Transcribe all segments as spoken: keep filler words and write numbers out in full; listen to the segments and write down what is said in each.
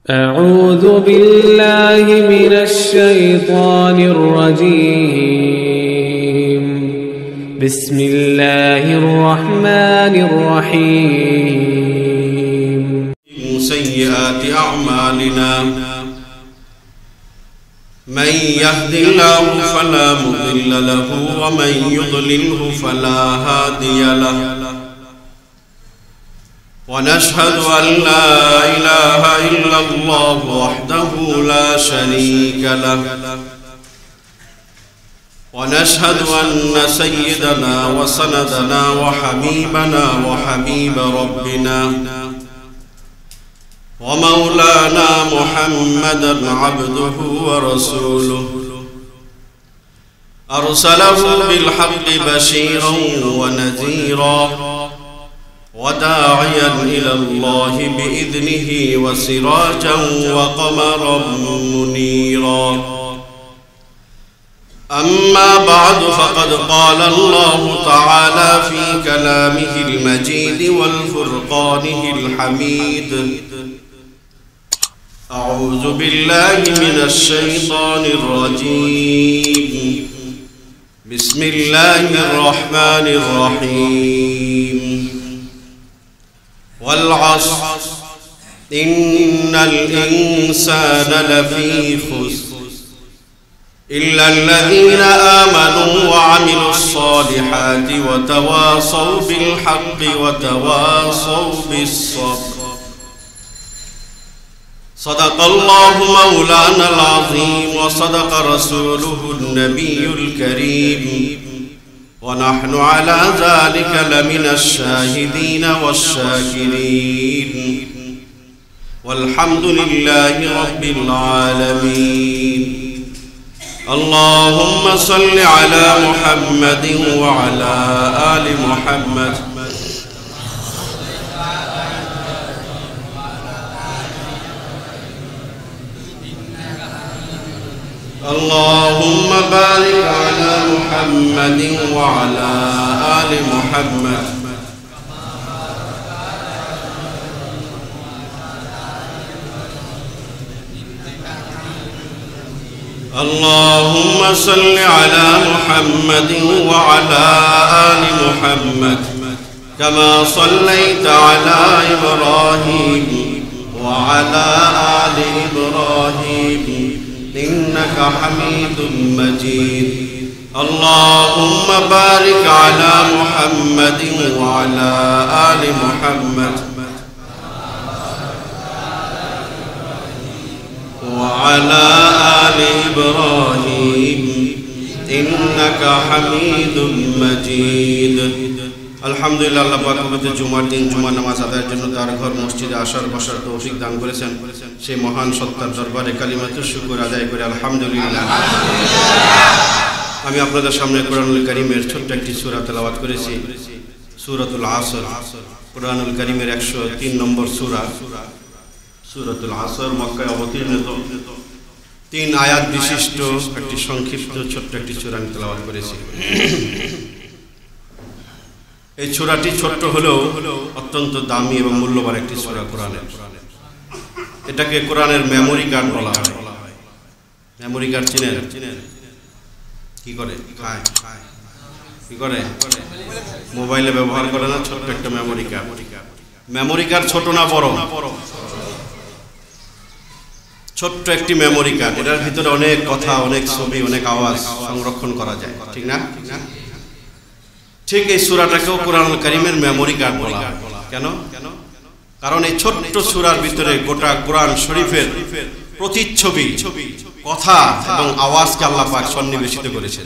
أعوذ بالله من الشيطان الرجيم. بسم الله الرحمن الرحيم. من سيئات أعمالنا من يهد الله فلا مضل له ومن يضلله فلا هادي له، ونشهد أن لا إله إلا الله وحده لا شريك له، ونشهد أن سيدنا وسندنا وحبيبنا وحبيب ربنا ومولانا محمدا عبده ورسوله، أرسله بالحق بشيرا ونذيرا وداعيا إلى الله بإذنه وسراجا وقمرا منيرا. أما بعد، فقد قال الله تعالى في كلامه المجيد والفرقانه الحميد: أعوذ بالله من الشيطان الرجيم. بسم الله الرحمن الرحيم. والعصر إن الإنسان لفي خسر إلا الذين آمنوا وعملوا الصالحات وتواصوا بالحق وتواصوا بالصبر. صدق الله مولانا العظيم وصدق رسوله النبي الكريم، ونحن على ذلك لمن الشاهدين والشاكرين، والحمد لله رب العالمين. اللهم صل على محمد وعلى آل محمد اللهم بارك على محمد وعلى آل محمد اللهم صل على محمد وعلى آل محمد كما صليت على إبراهيم وعلى آل إبراهيم إنك حميد مجيد. اللهم بارك على محمد وعلى آل محمد وعلى آل إبراهيم إنك حميد مجيد. আলহামদুলিল্লাহ, আল্লাহ পাক পবিত্র জুমার দিন জুমার নামাজ আদায়ের জন্য তার ঘর মসজিদে আসার বসার তৌফিক দান করেছেন। সেই মহান সত্তার দরবারে কালিমাতুশ শুকর আদায় করে আলহামদুলিল্লাহ। আমি আপনাদের সামনে কোরআনুল কারীমের ছোট্ট একটি সূরা তেলাওয়াত করেছি, সূরাতুল আসর। কোরআনুল কারীমের একশো তিন নম্বর সূরা সূরাতুল আসর মক্কায় অবতীর্ণ তিন আয়াত বিশিষ্ট একটি সংক্ষিপ্ত ছোট্ট একটি সূরা আমি তেলাওয়াত করেছি। এই সূরাটি ছোট্ট হলেও অত্যন্ত দামি এবং মূল্যবান একটি সূরা কোরআনের। এটাকে কোরআনের মেমোরি কার্ড বলা হয়। মেমোরি কার্ড চিনেন? কি করে খায় কি করে মোবাইলে ব্যবহার করে না, ছোট্ট একটা মেমোরি কার্ড। মেমোরি কার্ড ছোট না বড়? ছোট্ট একটি মেমোরি কার্ড। এটার ভিতরে অনেক কথা, অনেক ছবি, অনেক আওয়াজ সংরক্ষণ করা যায়, ঠিক না? ঠিক এই সূরাটাকেও কোরআনুল কারীমের মেমোরি কার্ড বলা হয়। কেন? কারণ এই ছোট্ট সূরার ভিতরে গোটা কোরআন শরীফের প্রতিচ্ছবি, কথা এবং আওয়াজকে আল্লাহ পাক সন্নিবেশিত করেছেন।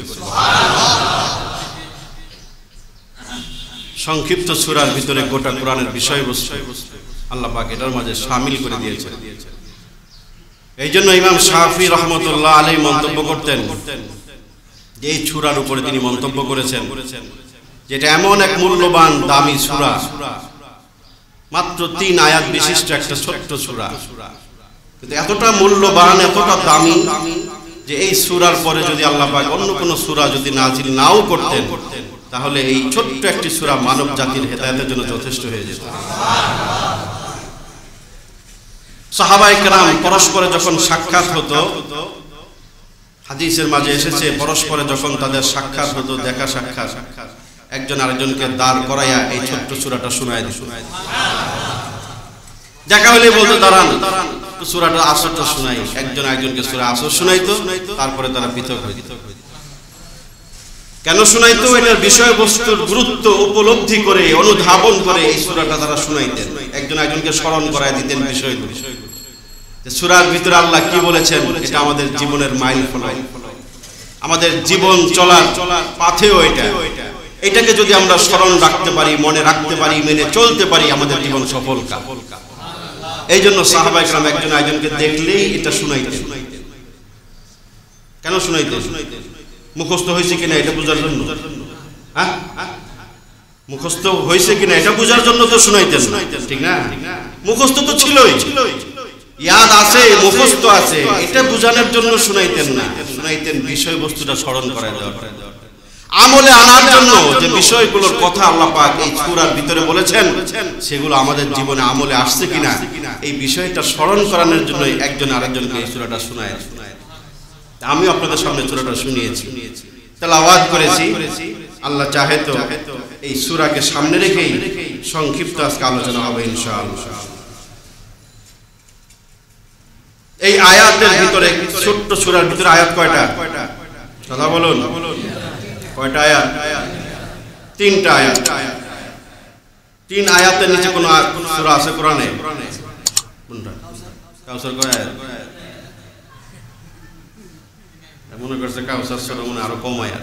সংক্ষিপ্ত সূরার ভিতরে গোটা কোরআনের বিষয়বস্তু আল্লাহ পাক এটার মাঝে শামিল করে দিয়েছেন। এই জন্য ইমাম শাফি রহমতুল্লাহ আলাইহি মন্তব্য করতেন, যে এই সূরার উপরে তিনি মন্তব্য করেছেন যেটা এমন এক মূল্যবান দামি সূরা, মাত্র তিন আয়াত বিশিষ্ট একটা ছোট্ট সূরা, কিন্তু এতটা মূল্যবান, এতটা দামি যে এই সূরার পরে যদি আল্লাহ পাক অন্য কোনো সূরা যদি নাজিল নাও করতেন তাহলে এই ছোট্ট একটি সূরা মানব জাতির হেদায়েতের জন্য যথেষ্ট হয়ে যেত। সাহাবায়ে কেরাম পরস্পরে যখন সাক্ষাৎ হতো, হাদিসের মাঝে এসেছে পরস্পরে যখন তাদের সাক্ষাৎ হতো, দেখা সাক্ষাৎ, একজন আরেকজনকে দাঁড় করাইয়া এই ছোট্ট সূরাটা শোনায় দিত। দেখা হলে বলতো দাঁড়ান সূরাটা আসরটা শোনাই, একজন একজনকে সূরা আসর শোনাইতো, তারপরে তারা পৃথক হইত। কেন শোনাইতো? এটার বিষয়বস্তুর গুরুত্ব উপলব্ধি করে অনুধাবন করে এই সূরাটা তারা শোনাইতেন, একজন একজনকে স্মরণ করায় দিতেন বিষয়গুলো। সূরার ভিতরে আল্লাহ কি বলেছেন এটা আমাদের জীবনের মাইল ফলক, আমাদের জীবন চলার পথেও এটা, এটাকে যদি আমরা স্মরণ রাখতে পারি, মনে রাখতে পারি, মেনে চলতে পারি, আমাদের জীবন সফল কাম। এই জন্য সাহাবায়ে কেরাম একজন একজনকে দেখলেই এটা শুনাইতেন। কেন শুনাইতেন? মুখস্থ হয়েছে কিনা এটা বোঝার জন্য। হ্যাঁ, মুখস্থ হয়েছে কিনা এটা বোঝার জন্য তো শুনাইতেন, ঠিক না? মুখস্থ তো ছিলই, ইয়াদ আছে, মুখস্থ আছে, এটা বোঝানোর জন্য শুনাইতেন না, শুনাইতেন বিষয়বস্তুটা স্মরণ করায় দেওয়ার, আমলে আনার জন্য। যে বিষয়গুলোর কথা আল্লাহ পাক এই সূরার ভিতরে বলেছেন সেগুলো আমাদের জীবনে আমলে আসছে কিনা এই বিষয়টা স্মরণ করানোর জন্য একজন আরেকজনকে এই সূরাটা শোনায়। আমি আপনাদের সামনে সূরাটা শুনিয়েছি, তেলাওয়াত করেছি। আল্লাহ চাহে তো এই সূরাকে সামনে রেখেই সংক্ষিপ্ত আজকে আলোচনা হবে ইনশাআল্লাহ। এই আয়াতের ভিতরে, ছোট্ট সূরার ভিতরে আয়াত কয়টা? কথা বলুন, কয়টা আয়াত? তিনটা আয়াত। তিন আয়াতের নিচে কোন সূরা আছে কোরআনে? কোনটা? কাউসার কয় আয়াত? মনে করছে কাউসার সূরা মনে আরো কম আয়াত।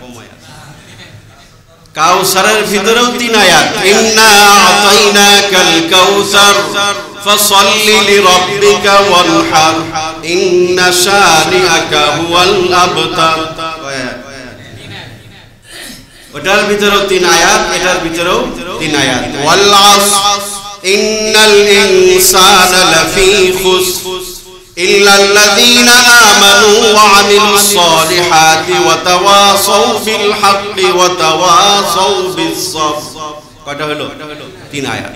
কাউসারের ভিতরেও তিন আয়াত। ইন্না আতাইনাকাল কাউসার ফাসাল্লি লিরাব্বিকা ওয়ানহার ইন্না শানিআকা হুয়াল আবতার। ওটার ভিতরেও তিন আয়াত, এটার ভিতরেও তিন আয়াত। ওয়াল আসর ইন্নাল ইনসানা লাফি খুসর ইল্লাল্লাযীনা আমানু ওয়া আমিলুস সালিহাতি ওয়া তাওয়াসাউ বিল হাক্কি ওয়া তাওয়াসাউ বিস সাবর। কয়টা হলো? তিন আয়াত।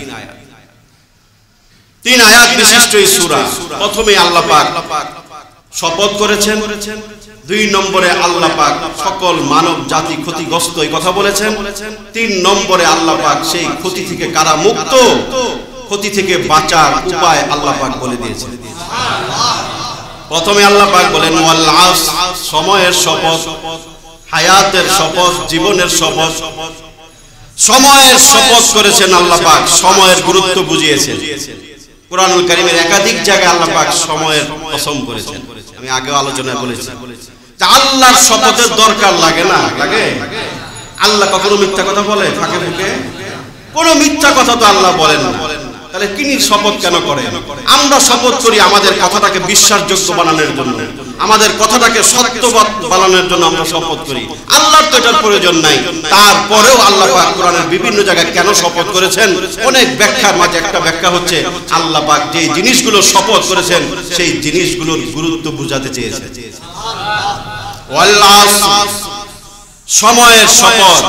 তিন আয়াত বিশিষ্ট এই সূরা। প্রথমে আল্লাহ পাক শপথ করেছেন, দুই নম্বরে আল্লাহ পাক সকল মানব জাতি ক্ষতিগ্রস্ত এই কথা বলেছেন, তিন নম্বরে আল্লাহ পাক সেই ক্ষতি থেকে কারা মুক্ত, ক্ষতি থেকে বাঁচার উপায় আল্লাহ পাক বলে দিয়েছেন। প্রথমে আল্লাহ পাক বলেন ওয়াল আসর, সময়ের শপথ, হায়াতের শপথ, জীবনের শপথ। সময়ের শপথ করেছেন আল্লাহ পাক, সময়ের গুরুত্ব বুঝিয়েছেন। কুরআনুল কারীমের একাধিক জায়গায় আল্লাহ পাক সময়ের কসম করেছেন। আমি আগেও আলোচনায় বলেছি যে আল্লাহর শপথের দরকার লাগে না? লাগে? আল্লাহ কখনো মিথ্যা কথা বলে ফাঁকে ফুঁকে? কোনো মিথ্যা কথা তো আল্লাহ বলেন না। তাহলে তিনি শপথ কেন করেন? আমরা শপথ করি আমাদের কথাটাকে বিশ্বাসযোগ্য বানানোর জন্য, আমাদের কথাটাকে সত্যবাদ বানানোর জন্য আমরা শপথ করি। আল্লাহর তো এটার প্রয়োজন নাই। তারপরেও আল্লাহ পাক কোরআনের বিভিন্ন জায়গায় কেন শপথ করেছেন অনেক ব্যাখ্যার মাঝে একটা ব্যাখ্যা হচ্ছে আল্লাহ পাক যে জিনিসগুলো শপথ করেছেন সেই জিনিসগুলোর গুরুত্ব বুঝাতে চেয়েছেন। ওয়াল আসর, সময়ের শপথ,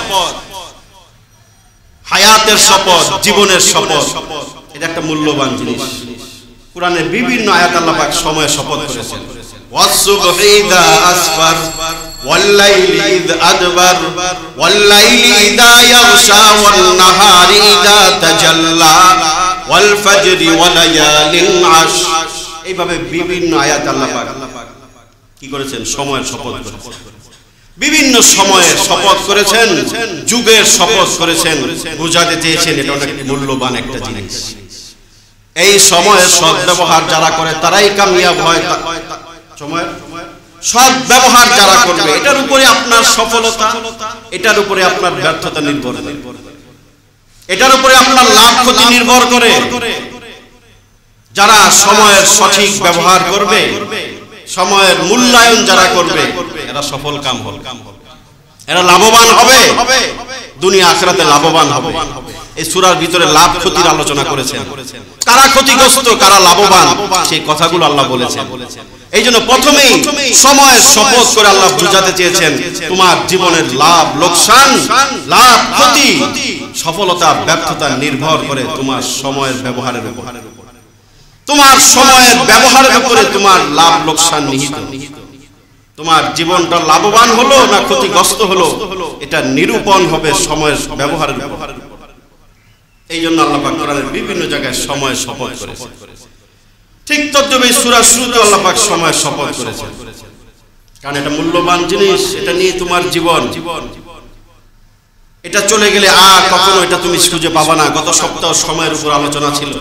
হায়াতের শপথ, জীবনের শপথ। এটা একটা মূল্যবান জিনিস। কোরআনের বিভিন্ন আয়াত আল্লাহ পাক সময়ের শপথ করেছেন। ওয়াস-সুবহি ইযা আসফার ওয়াল-লাইলি ইয আদবার ওয়াল-লাইলি ইযা ইয়াগশা ওয়ান-নাহারি ইযা তাজাল্লা ওয়াল-ফাজরি ওয়া-লায়ালিন আশর। এইভাবে বিভিন্ন আয়াত আল্লাহ পাক কি করেছেন? সময়ের শপথ করেছেন। বিভিন্ন সময়ের শপথ করেছেন, যুগের শপথ করেছেন, বুঝাতে চেয়েছেন এটা অনেক মূল্যবান একটা জিনিস। এই সময়ের সদ্ব্যবহার যারা করে তারাই কামিয়াব হয়। সময়ের সদ্ব্যবহার যারা করবে এটার উপরে আপনার সফলতা, এটার উপরে আপনার ব্যর্থতা নির্ভর করে, এটার উপরে আপনার লাভ ক্ষতি নির্ভর করে। যারা সময়ের সঠিক ব্যবহার করবে, সময়ের মূল্যায়ন যারা করবে এরা সফল কাম হবে, এরা লাভবান হবে, দুনিয়া আখিরাতে লাভবান হবে। এই সূরার ভিতরে লাভ ক্ষতির আলোচনা করেছেন, কারা ক্ষতিগ্রস্ত কারা লাভবান সেই কথাগুলো আল্লাহ বলেছেন। এই জন্য প্রথমেই সময়ের শপথ করে আল্লাহ বুঝাতে চেয়েছেন তোমার জীবনের লাভ লোকসান, লাভ ক্ষতি, সফলতা ব্যর্থতা নির্ভর করে তোমার সময়ের ব্যবহারের উপর। তোমার সময়ের ব্যবহারের উপরে তোমার লাভ লোকসান নিহিত। তোমার জীবনটা লাভবান হলো না ক্ষতিগ্রস্ত হলো, এটা নিরূপণ হবে সময়ের ব্যবহারের উপর। এই জন্য আল্লাহ পাক কোরআনের বিভিন্ন জায়গায় সময়ের শপথ করেছেন। ঠিক তদ্রুপ সূরা শুরুতে আল্লাহ পাক সময়ের শপথ করেছেন, কারণ এটা মূল্যবান জিনিস। এটা নিয়ে তোমার জীবন, এটা চলে গেলে আর কখনো এটা তুমি খুঁজে পাবা না। গত সপ্তাহ সময়ের উপর আলোচনা ছিল।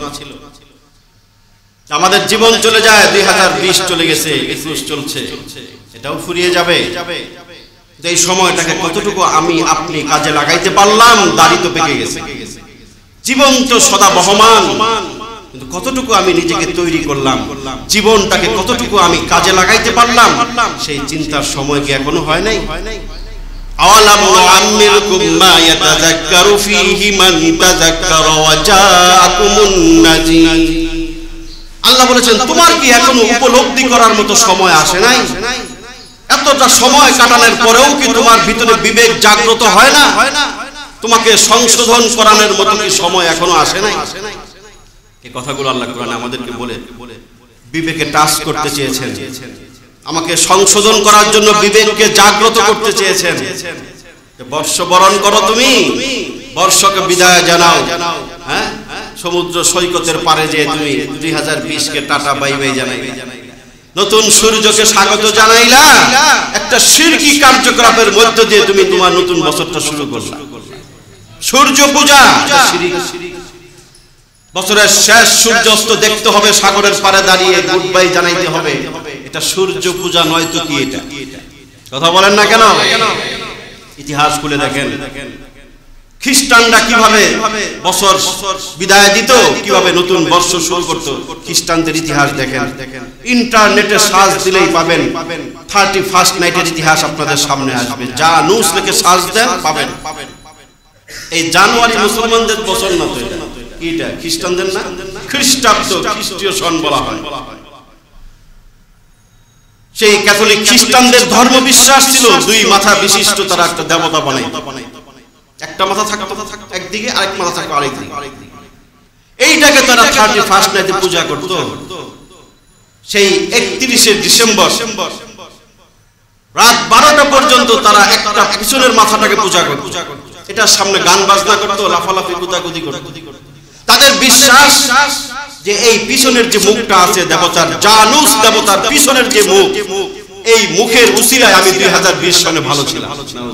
আমাদের জীবন চলে যায়, দুই হাজার বিশ চলে গেছে, একুশ চলছে, এটাও ফুরিয়ে যাবে। এই সময়টাকে কতটুকু আমি আপনি কাজে লাগাইতে পারলাম, দাড়ি তো পেকে গেছে। জীবন তো সদা বহমান, কিন্তু কতটুকু আমি নিজেকে তৈরি করলাম, জীবনটাকে কতটুকু আমি কাজে লাগাইতে পারলাম, সেই চিন্তার সময় কি এখনো হয় নাই? আওয়ালাম নুআম্মিরকুম মা ইয়াতাযাক্কারু ফীহি মান তাযাক্কারা ওয়া জাআকুমুন নাযীর। আল্লাহ বলেছেন, তোমার কি এখনো উপলব্ধি করার মতো সময় আসে নাই? এতটা সময় কাটানোর পরেও কি তোমার ভিতরে বিবেক জাগ্রত হয় না? তোমাকে সংশোধন করানোর মতো কি সময় এখনো আসে নাই? এই কথাগুলো আল্লাহ কোরআনে আমাদেরকে বলে বিবেকে টাচ করতে চেয়েছেন, আমাকে সংশোধন করার জন্য বিবেককে জাগ্রত করতে চেয়েছেন। বর্ষ বরণ করো, তুমি বর্ষকে বিদায় জানাও। হ্যাঁ, সমুদ্র সৈকতের পারে যে তুমি দুই হাজার বিশ কে টাটা বাই বাই জানাই, নতুন সূর্যকে স্বাগত জানাইলা, একটা শিরকি কার্যকলাপের মধ্য দিয়ে তুমি তোমার নতুন বছরটা শুরু করলা। সূর্য পূজা, বছরের শেষ সূর্যাস্ত দেখতে হবে, সাগরের পারে দাঁড়িয়ে গুড বাই জানাইতে হবে, এটা সূর্য পূজা নয় তো কি? এটা কথা বলেন না কেন? ইতিহাস খুলে দেখেন, খ্রিস্টানরা কিভাবে বছর বিদায় দিত, কিভাবে নতুন বর্ষ শুরু করত। খ্রিস্টানদের ইতিহাস দেখেন, ইন্টারনেটে সার্চ দিলেই পাবেন। থার্টি ফার্স্ট নাইটের ইতিহাস আপনাদের সামনে আসবে, যা নুস লিখে সার্চ দেন পাবেন। এই জানুয়ারি মুসলমানদের বছর না তো, এটা খ্রিস্টানদের না, খ্রিস্টাব্দ, খ্রিস্টীয় সন বলা হয়। সেই ক্যাথলিক খ্রিস্টানদের ধর্ম বিশ্বাস ছিল দুই মাথা বিশিষ্ট তারা একটা দেবতা বানাইতো। একটা মাথা থাকতো একদিকে, আরেক মাথা থাকতো আরেকদিকে। এইটাকে তারা থার্টি ফার্স্ট নাইটে পূজা করত। সেই একত্রিশে ডিসেম্বর রাত বারোটা পর্যন্ত তারা একটা পিছনের মাথাটাকে পূজা করত। এটার সামনে গান বাজনা করতো, লাফালাফি কুদাকুদি করত। তাদের বিশ্বাস যে এই পিছনের যে মুখটা আছে দেবতার, জানুস দেবতার পিছনের যে মুখ, এই মুখের উসিলায় আমি দুই হাজার বিশ সনে ভালো ছিলাম।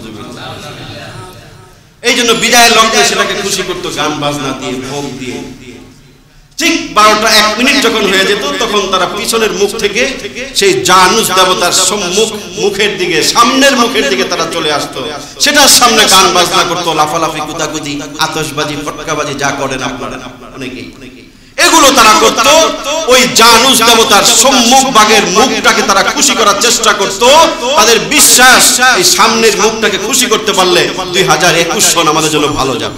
এই জন্য বিদায়ের লগ্নে সেটাকে খুশি করতো গান বাজনা দিয়ে, ভোগ দিয়ে। ঠিক বারোটা এক মিনিট যখন হয়ে যেত, তখন তারা পিছনের মুখ থেকে সেই জানুস দেবতার সম্মুখ মুখের দিকে, সামনের মুখের দিকে তারা চলে আসতো। সেটার সামনে গান বাজনা করতো, লাফালাফি কুদাকুদি, আতশবাজি, ফটকাবাজি, যা করেন আপনারা অনেকেই, এগুলো তারা করত। ওই জানুস দেবতার সম্মুখ ভাগের মুখটাকে তারা খুশি করার চেষ্টা করত। তাদের বিশ্বাস এই সামনের মুখটাকে খুশি করতে পারলে দুই হাজার একুশ সন আমাদের জন্য ভালো যাবে।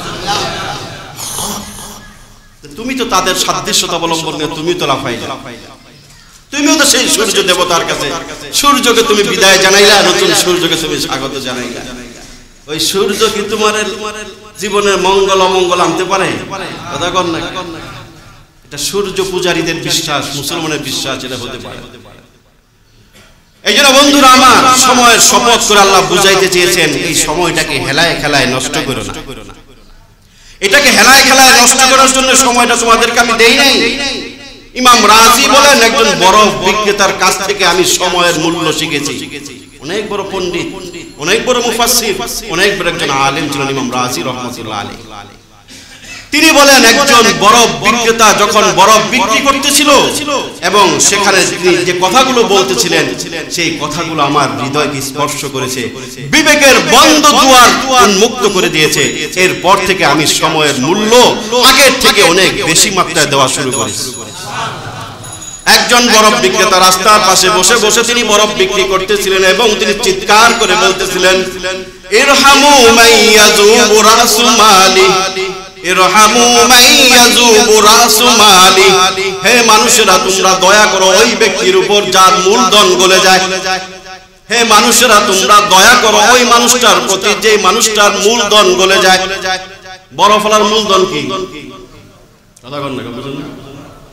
তুমি তো তাদের সাদৃশ্যতা অবলম্বন করে তুমি তো লাফাই যাও, তুমিও তো সেই সূর্য দেবতার কাছে সূর্যকে তুমি বিদায় জানাইলা, নতুন সূর্যকে তুমি স্বাগত জানাইলা। ওই সূর্য কি তোমার জীবনের মঙ্গল অমঙ্গল আনতে পারে? কথা কন না। এটা সূর্য পূজারীদের বিশ্বাস, মুসলমানের বিশ্বাস এটা হতে পারে। এই জন্য বন্ধুরা আমার, সময়ের শপথ করে আল্লাহ বুঝাইতে চেয়েছেন, এই সময়টাকে হেলায় খেলায় নষ্ট করো না। এটাকে হেলায় খেলায় নষ্ট করার জন্য সময়টা তোমাদেরকে আমি দেই নাই। ইমাম রাজি বলেন, একজন বড় বিক্রেতার কাছ থেকে আমি সময়ের মূল্য শিখেছি। অনেক বড় পণ্ডিত, অনেক বড় মুফাসসির, অনেক বড় একজন আলেম ছিলেন ইমাম রাজি রাহমাতুল্লাহ আলাইহি। তিনি বলেন, একজন বরফ বিক্রেতা যখন বরফ বিক্রি করতেছিল এবং সেখানে তিনি যে কথাগুলো বলতেছিলেন, সেই কথাগুলো আমার হৃদয়কে স্পর্শ করেছে, বিবেকের বন্ধ দুয়ার উন্মুক্ত করে দিয়েছে। এরপর থেকে আমি সময়ের মূল্য আগের থেকে অনেক বেশি মাত্রায় দেওয়া শুরু করেছি। একজন বরফ বিক্রেতা রাস্তার পাশে বসে বসে তিনি বরফ বিক্রি করতেছিলেন এবং তিনি চিৎকার করে বলতেছিলেন, ইরহামু মাইয়াযুবু রাসু মালি, ইরহামু মাইয়াযুবু রাসু মালি। হে মানুষেরা, তোমরা দয়া করো ওই ব্যক্তির উপর যার মূলধন গলে যায়। হে মানুষেরা, তোমরা দয়া করো ওই মানুষটার প্রতি যে মানুষটার মূলধন গলে যায়। বরফওয়ালার মূলধন কি? কথা কন না, বুঝুন না।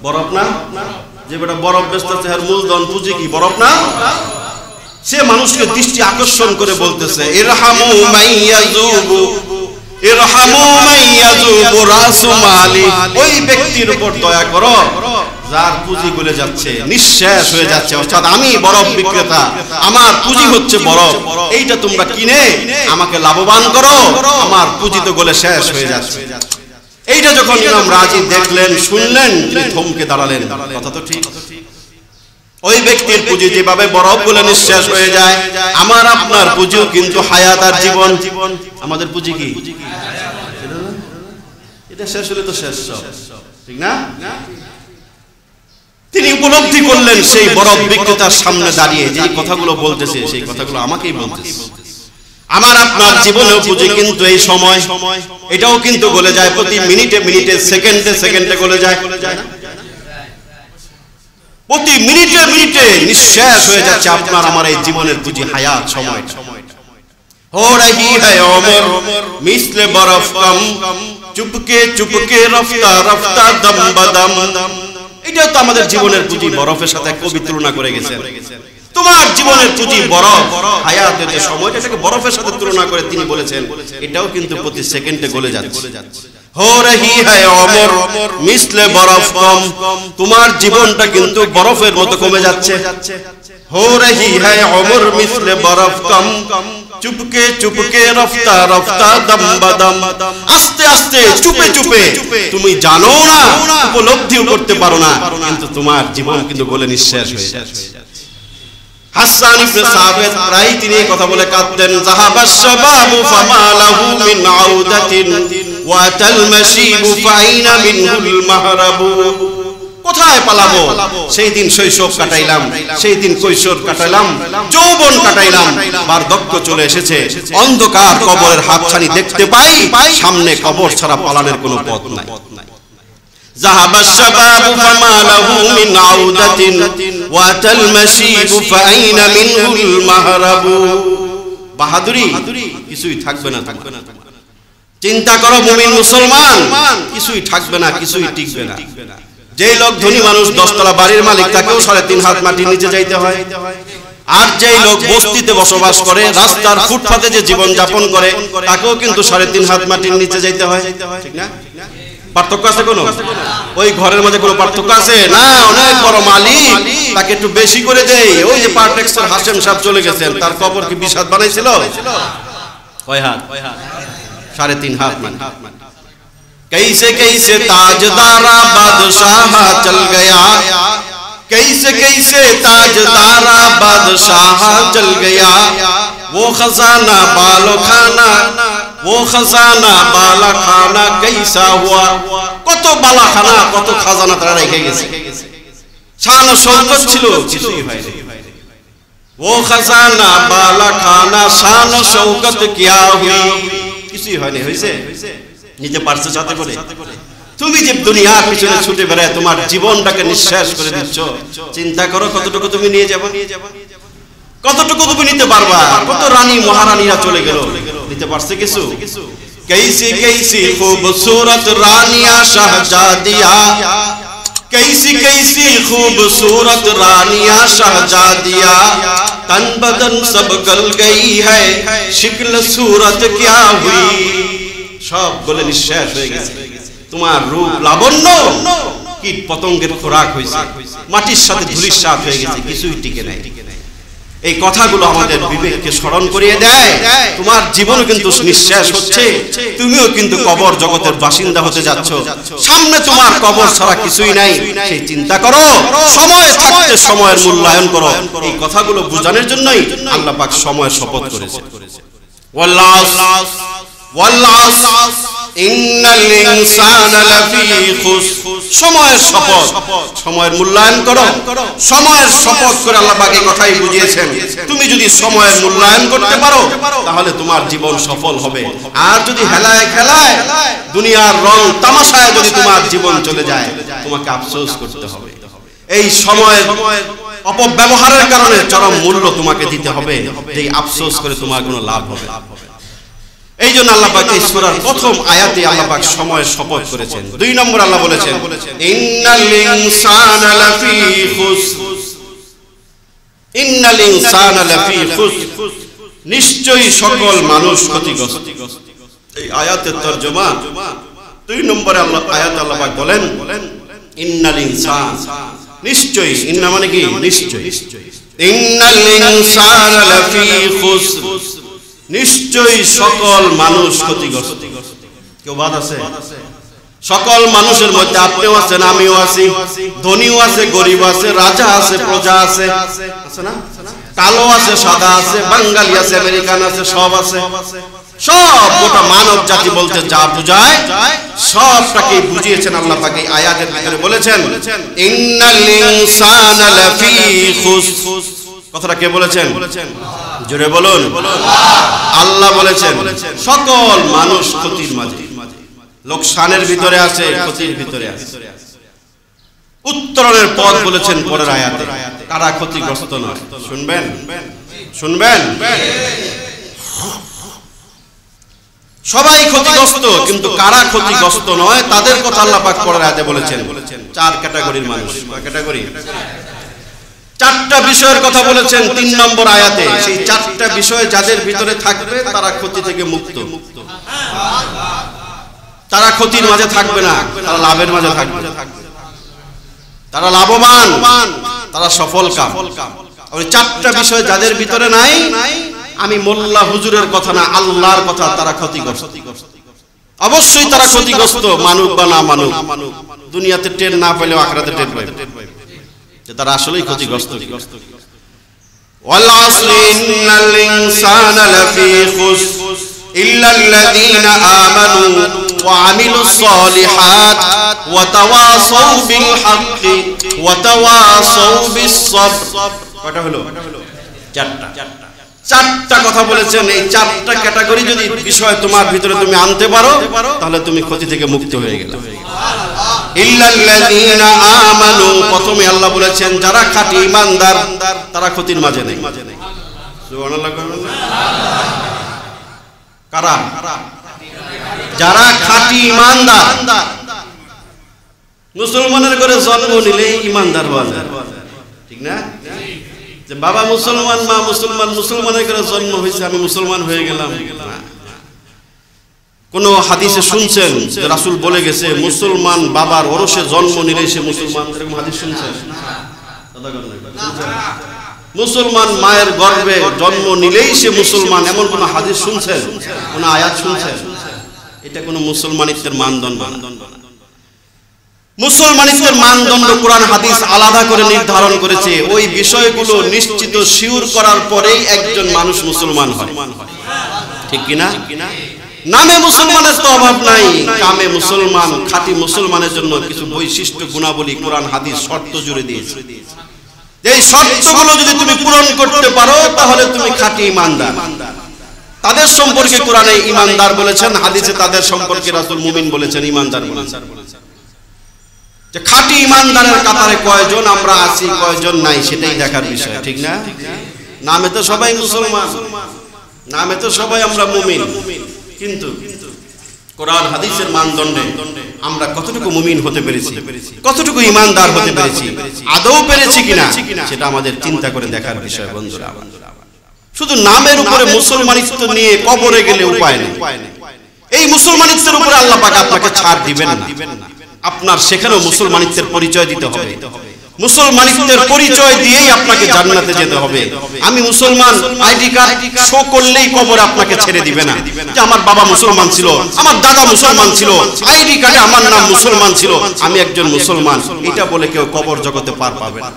বরফ না? যে বেটা বরফ বেচতেছে আর মূলধন পুঁজি কি বরফ না? সে মানুষকে দৃষ্টি আকর্ষণ করে বলতেছে ইরহামু মাইয়াযুবু ইরহামু মাইয়াযুবু রাসু মালি, ওই ব্যক্তির উপর দয়া করো যার পুঁজি গলে যাচ্ছে, নিঃশেষ হয়ে যাচ্ছে। অর্থাৎ আমি বরফ বিক্রেতা, আমার পুঁজি হচ্ছে বরফ, এইটা তোমরা কিনে আমাকে লাভবান করো, আমার পুঁজি তো গলে শেষ হয়ে যাচ্ছে। এইটা যখন ইমাম রাজি দেখলেন, শুনলেন, তিনি থমকে দাঁড়ালেন। কথা তো ঠিক। ওই ব্যক্তির পুঁজি যেভাবে বরফ গুলো নিঃশেষ হয়ে যায়, আমার আপনার পুঁজিও কিন্তু হায়াত আর জীবন। আমাদের পুঁজি কি? এটা শেষ হলে তো শেষ সব, ঠিক না? তিনি উপলব্ধি করলেন সেই বরফ বিক্রেতার সামনে দাঁড়িয়ে যে কথাগুলো বলতেছে, সেই কথাগুলো আমাকেই বলতেছে। আমার আপনার জীবনেও পুঁজি কিন্তু এই সময়, এটাও কিন্তু গলে যায়, প্রতি মিনিটে মিনিটে, সেকেন্ডে সেকেন্ডে গলে যায়। প্রতি মিনিটে মিনিটে নিঃশেষ হয়ে যাচ্ছে আপনার আমার এই জীবনের পুঁজি, হায়াত, সময়টা। हो रही है उम्र मिस्ले बर्फ कम, चुपके चुपके रफ्ता रफ्ता दम बदम। এটা তো আমাদের জীবনের পুঁজি, বরফের সাথে কবি তুলনা করে গেছেন। তোমার জীবনের পুঁজি বরফ, হায়াতের যে সময়টা এটাকে বরফের সাথে তুলনা করে তিনি বলেছেন এটাও কিন্তু প্রতি সেকেন্ডে গলে যাচ্ছে। हो रही है उम्र मिस्ले बर्फ कम, তোমার জীবনটা কিন্তু বরফের মতো কমে যাচ্ছে। हो रही है उम्र मिस्ले बर्फ कम, चुपके चुपके रफ्ता रफ्ता दम बदम। আস্তে আস্তে চুপে চুপে, তুমি জানো না, উপলব্ধিও করতে পারো না, কিন্তু তোমার জীবন কিন্তু গলে নিঃশেষ হয়ে যাচ্ছে। হাসান ইবনে সাবিত প্রায় তিনি এই কথা বলে কাঁদতেন, যাহাবাস শাবাবু ফামা লাহু মিন আউদাতিন ওয়া তাল মাশিবু ফাইনা মিনহুল মাহরাবু। কোথায় পালাবো? সেই দিন শৈশব কাটাইলাম, সেই দিন কৈশোর কাটাইলাম, যৌবন কাটাইলাম, বার্ধক্য চলে এসেছে, অন্ধকার কবরের হাতছানি দেখতে পাই, সামনে কবর ছাড়া পালানোর কোনো পথ নাই। যাহাবাস শাবাবু ফামা লাহু মিন আউদাতিন ওয়া তাল মাশিবু ফাইনা মিনহুল মাহরাবু। বাহাদুরি কিছুই থাকবে না, থাকবে না। চিন্তা করো মুমিন মুসলমান, কিছুই থাকবে না, কিছুই টিকবে না। যেই লোক ধনী মানুষ, দশতলা বাড়ির মালিক, তাকেও সাড়ে তিন হাত মাটির নিচে যাইতে হয়। আর যেই লোক বস্তিতে বসবাস করে, রাস্তার ফুটপাতে যে জীবন যাপন করে, তাকেও কিন্তু সাড়ে তিন হাত মাটির নিচে যাইতে হয়, ঠিক না? পার্থক্য আছে কোনো? ওই ঘরের মধ্যে কোনো পার্থক্য আছে না? অনেক বড় মালিক, তাকে একটু বেশি করে দেই। ওই যে পার্টেক্সের হাসেম সাহেব চলে গেছেন, তার কবর কি বিশ হাত বানাইছিল? কয় হাত? সাড়ে তিন হাত। মানে कैसे कैसे ताजदारा बादशाह चल गया, कैसे कैसे ताजदारा बादशाह चल गया, वो खजाना बालो खाना, वो खजाना बाला खाना कैसा हुआ। কত বালা খানা, কত খাজানা তারা রেখে গেছে, শান ও শৌকত ছিল, কিছুই হয়নি। वो खजाना बाला खाना शान ও শৌকত क्या हुई, কিছুই হয়নি। হইছে? নিতে পারছো সাথে করে? তুমি যে দুনিয়ার পিছনে ছুটে বেড়ায় তোমার জীবনটাকে নিঃশেষ করে দিচ্ছ, চিন্তা করো কতটুকু তুমি নিয়ে যাবা, কতটুকু তুমি নিতে পারবা। কত রানী মহারানীরা চলে গেল, নিতে পারছে কিছু? कैसी कैसी खूबसूरत रानियां शहजादियां, कैसी कैसी खूबसूरत रानियां शहजादियां, तन बदन सब गल गई है, शिक्ल सूरत क्या हुई। সব গলে নিঃশেষ হয়ে গেছে। তোমার রূপ লাবণ্য কীট পতঙ্গের খোরাক হয়েছে, মাটির সাথে ধুলির সাথ হয়ে গেছে, কিছুই টিকে নাই। এই কথাগুলো আমাদের বিবেককে স্মরণ করিয়ে দেয় তোমার জীবন কিন্তু নিঃশেষ হচ্ছে, তুমিও কিন্তু কবর জগতের বাসিন্দা হতে যাচ্ছ। সামনে তোমার কবর ছাড়া কিছুই নাই, সেই চিন্তা করো, সময় থাকতে সময়ের মূল্যায়ন করো। এই কথাগুলো বোঝানোর জন্যই আল্লাহ পাক সময়ের শপথ করেছে। ওয়াল্লাহ ওয়াল্লাহ ইন্নাল ইনসানা লাফি খুসর। সময়ের শপথ, সময়ের মূল্যায়ন করো। সময়ের শপথ করে আল্লাহ পাক এই কথাই বুঝিয়েছেন, তুমি যদি সময়ের মূল্যায়ন করতে পারো তাহলে তোমার জীবন সফল হবে। আর যদি হেলায় খেলায় দুনিয়ার রং তামাশায় যদি তোমার জীবন চলে যায়, তোমাকে আফসোস করতে হবে। এই সময়ের অপব্যবহারের কারণে চরম মূল্য তোমাকে দিতে হবে, যেই আফসোস করে তোমার কোনো লাভ হবে। এই জন্য আল্লাহ পাক এই সূরার প্রথম আয়াতে আল্লাহ পাক সময়ের শপথ করেছেন। দুই নম্বর আল্লাহ বলেছেন ইন্নাল ইনসানা লাফি খুসর, ইন্নাল ইনসানা লাফি খুসর, নিশ্চয়ই সকল মানুষ ক্ষতিগ্রস্ত। এই আয়াতের তরজমা দুই নম্বরে আল্লাহ আয়াত আল্লাহ পাক বলেন ইন্নাল ইনসান, নিশ্চয়ই, ইন্না মানে কি নিশ্চয়ই, ইন্নাল ইনসানা লাফি খুসর, নিশ্চয়ই সকল মানুষ ক্ষতিগ্রস্ত। কেউ বাদ আছে? সকল মানুষের মধ্যে আপনিও আছেন, আমিও আছি, ধনীও আছে, গরিব আছে, রাজা আছে, প্রজা আছে, আছে না? কালো আছে, সাদা আছে, বাঙালি আছে, আমেরিকান আছে, সব আছে। সব গোটা মানব জাতি বলতে যা বুঝায় সবটাকে বুঝিয়েছেন আল্লাহ পাক এই আয়াতের ভিতরে বলেছেন ইন্নাল ইনসানা লাফি খুসর। কথাটা কে বলেছেন? জোরে বলুন। আল্লাহ বলেছেন সকল মানুষ ক্ষতির মাঝে, লোকসানের ভিতরে আছে, ক্ষতির ভিতরে আছে। উত্তরণের পথ বলেছেন পরের আয়াতে, কারা ক্ষতিগ্রস্ত নয়। শুনবেন শুনবেন সবাই ক্ষতিগ্রস্ত, কিন্তু কারা ক্ষতিগ্রস্ত নয় তাদের কথা আল্লাহ পাক পরের আয়াতে বলেছেন। চার ক্যাটাগরির মানুষ। কয় ক্যাটাগরি? চারটা বিষয়ের কথা বলেছেন তিন নম্বর আয়াতে। সেই চারটা বিষয় যাদের ভিতরে থাকবে তারা ক্ষতি থেকে মুক্ত, তারা ক্ষতির মাঝে থাকবে না, তারা লাভের মাঝে থাকবে, তারা লাভবান, তারা সফল কাম। ওই চারটা বিষয় যাদের ভিতরে নাই, আমি মোল্লা হুজুরের কথা না, আল্লাহর কথা, তারা ক্ষতিগ্রস্ত। অবশ্যই তারা ক্ষতিগ্রস্ত, মানুক বা না মানুক। দুনিয়াতে টের না পেলেও আখিরাতে টের পাবে যে তারা আসলেই ক্ষতিগ্রস্ত। ওয়াল আসরি ইন্নাল ইনসানা লাফি খুসর ইল্লাল্লাযীনা আমানু ওয়া আমিলুস সালিহাত ওয়া তাওয়াসাউ বিল হাক্কি ওয়া তাওয়াসাউ বিস সাবর। কয়টা হলো? চারটা। চারটা কথা বলেছেন। এই চারটা ক্যাটাগরি যদি বিষয় তোমার ভিতরে তুমি আনতে পারো তাহলে তুমি ক্ষতি থেকে মুক্ত হয়ে গেলে। ইল্লাল্লাযীনা আমানু, প্রথমে আল্লাহ বলেছেন যারা খাঁটি ঈমানদার তারা ক্ষতির মাঝে নেই। সুবহানাল্লাহ। কারা? যারা খাঁটি ঈমানদার। মুসলমানের ঘরে জন্ম নিলে ঈমানদার হওয়া যায়, ঠিক না? যে বাবা মুসলমান, মা মুসলমান, মুসলমানের ঘরে জন্ম হয়েছে, আমি মুসলমান হয়ে গেলাম। কোন হাদিসে শুনছেন যে রাসূল বলে গেছে মুসলমান বাবার ওরসে জন্ম নিলে সে মুসলমান? এরকম হাদিস শুনছেন? মুসলমান মায়ের গর্ভে জন্ম নিলেই সে মুসলমান, এমন কোন হাদিস শুনছেন? কোন আয়াত শুনছেন? এটা কোন মুসলমানিত্বের মানদণ্ড না। মুসলমানিত্বের মানদণ্ড কোরআন হাদিস আলাদা করে নির্ধারণ করেছে। ওই বিষয়গুলো নিশ্চিত শিওর করার পরেই একজন মানুষ মুসলমান হয়, ঠিক কিনা? নামে মুসলমানের তো অভাব নাই, কামে মুসলমান। খাঁটি মুসলমানের জন্য কিছু বৈশিষ্ট্য গুণাবলী কোরআন হাদিস শর্ত জুড়ে দিয়েছে। এই শর্তগুলো যদি তুমি পূরণ করতে পারো তাহলে তুমি খাঁটি ঈমানদার। তাদের সম্পর্কে কোরআনে ঈমানদার বলেছেন, হাদিসে তাদের সম্পর্কে রাসূল মুমিন বলেছেন, ঈমানদার বলেছেন। যে খাঁটি ঈমানদারের কাতারে কয়জন আমরা আছি, কয়জন নাই, সেটাই দেখার বিষয়, ঠিক না? নামে তো সবাই মুসলমান, নামে তো সবাই আমরা মুমিন, কিন্তু কোরআন হাদিসের মানদণ্ডে আমরা কতটুকু মুমিন হতে পেরেছি, কতটুকু ঈমানদার হতে পেরেছি, আদৌ পেরেছি কিনা, সেটা আমাদের চিন্তা করে দেখার বিষয় বন্ধুরা। শুধু নামের উপরে মুসলমানিত্ব নিয়ে কবরে গেলে উপায় নেই। এই মুসলমানিত্বের উপরে আল্লাহ পাক আপনাকে ছাড় দিবেন না। আপনার সেখানেও মুসলমানিত্বের পরিচয় দিতে হবে। মুসলমানিত্বের পরিচয় দিয়েই আপনাকে জান্নাতে যেতে হবে। আমি মুসলমান আইডি কার্ড শো করলেই কবর আপনাকে ছেড়ে দিবে না যে আমার বাবা মুসলমান ছিল, আমার দাদা মুসলমান ছিল, আইডি কার্ডে আমার নাম মুসলমান ছিল, আমি একজন মুসলমান, এটা বলে কেউ কবর জগতে পার পাবে না।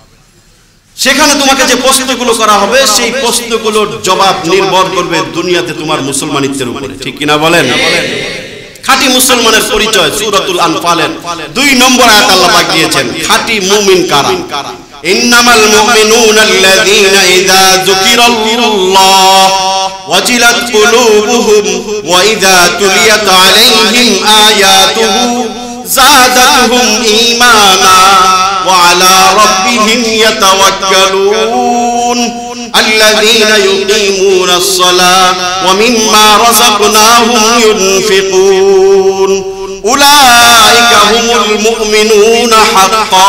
সেখানে তোমাকে যে প্রশ্নগুলো করা হবে সেই প্রশ্নগুলোর জবাব নির্ভর করবে দুনিয়াতে তোমার মুসলমানিত্বের উপরে, ঠিক কিনা বলেন? খাঁটি মুসলমানের পরিচয় সূরাতুল আনফালের দুই নম্বর আয়াত আল্লাহ পাক দিয়েছেন। খাঁটি মুমিন কারা? ইন্নামাল মুমিনুনা আল্লাযীনা ইযা যুকিরাল্লাহ ওয়াজিলাত কুলুবুহুম ওয়া ইযা তুলিয়াত আলাইহিম আয়াতুহু যাদাতুহুম ঈমানা ওয়া আলা রাব্বিহিম ইয়াতাওয়াক্কালুন আল্লাযীনা ইউকিমুনাস সালাহ ওয়া মিম্মা রাযাকনাহুম ইউনফিকুন উলাইকা হুমুল মুমিনুনা হাক্কা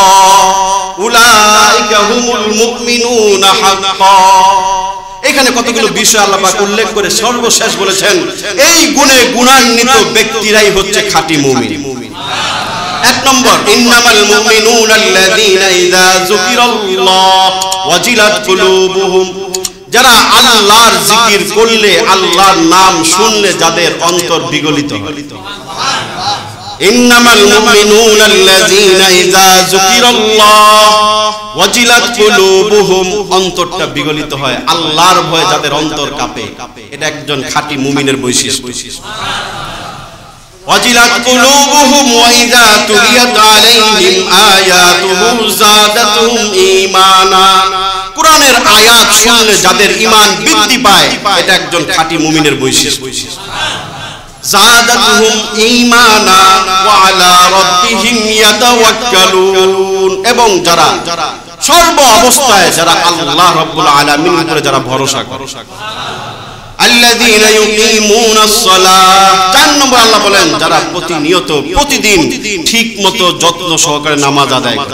উলাইকা হুমুল মুমিনুনা হাক্কা। এখানে কতগুলো বিষয় আল্লাহ পাক উল্লেখ করে সর্বশেষ বলেছেন এই গুণে গুণান্বিত ব্যক্তিরাই হচ্ছে খাঁটি মুমিন। এক নম্বর, ইন্নামাল মুমিনুনা আল্লাযীনা ইযা যুকিরাল্লাহ ওয়াজিলাত কুলুবুহুম, যারা আল্লাহর জিকির করলে, আল্লাহর নাম শুনলে যাদের অন্তর বিগলিত হয়। ইন্নামাল মুমিনুনা আল্লাযীনা ইযা যুকিরাল্লাহ ওয়াজিলাত কুলুবুহুম, অন্তরটা বিগলিত হয়, আল্লাহর ভয়ে যাদের অন্তর কাঁপে, এটা একজন খাঁটি মুমিনের বৈশিষ্ট্য। ওয়াজিলাত কুলুবুহুম ওয়া ইযা তুলিয়াত আলাইহিম আয়াতুহু যাদাতুহুম ঈমানা, কোরআনের আয়াত শুনলে যাদের ঈমান বৃদ্ধি পায়, এটা একজন খাঁটি মুমিনের বৈশিষ্ট্য। যাদাতুহুম ঈমানা ওয়া আলা রাব্বিহিম ইয়াতাওয়াক্কালুন, এবং যারা সর্ব অবস্থায় যারা আল্লাহ রাব্বুল আলামিনের উপরে যারা ভরসা করে। আল্লাযীনা ইউকিমুনাস সালাহ, চার নম্বর আল্লাহ বলেন যারা প্রতিনিয়ত প্রতিদিন ঠিকমতো যত্ন সহকারে নামাজ আদায় করে।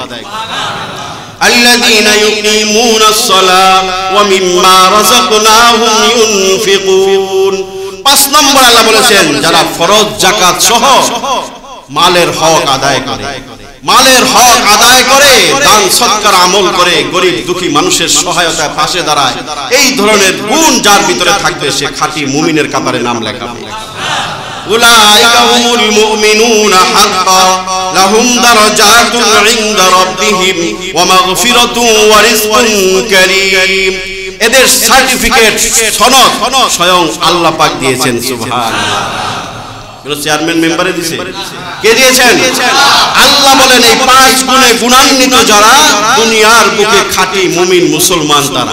আল্লাযীনা ইউকিমুনাস সালাহ ওয়া মিম্মা রাযাকনাহুম ইউনফিকুন। পাঁচ নম্বর আল্লাহ বলেছেন যারা ফরজ যাকাত সহ মালের হক আদায় করে, মালের হক আদায় করে, দান সৎকার আমল করে, গরিব দুঃখী মানুষের সহায়তায় পাশে দাঁড়ায়, এই ধরনের গুণ যার ভিতরে থাকবে সে খাঁটি মুমিনের কাতারে নাম লেখাবে। উলাইকা হুমুল মুমিনুনা হাক্কা লাহুম দারাজাতুন ইনদা রাব্বিহিম ওয়া মাগফিরাতুন ওয়া রিজকুন কারীম, এদের সার্টিফিকেট সনদ স্বয়ং আল্লাহ পাক দিয়েছেন। সুবহানাল্লাহ। চেয়ারম্যান মেম্বারে দিয়েছে, কে দিয়েছেন? আল্লাহ বলেন এই পাঁচ গুণে গুণান্বিত যারা দুনিয়ার বুকে খাঁটি মুমিন মুসলমান তারা।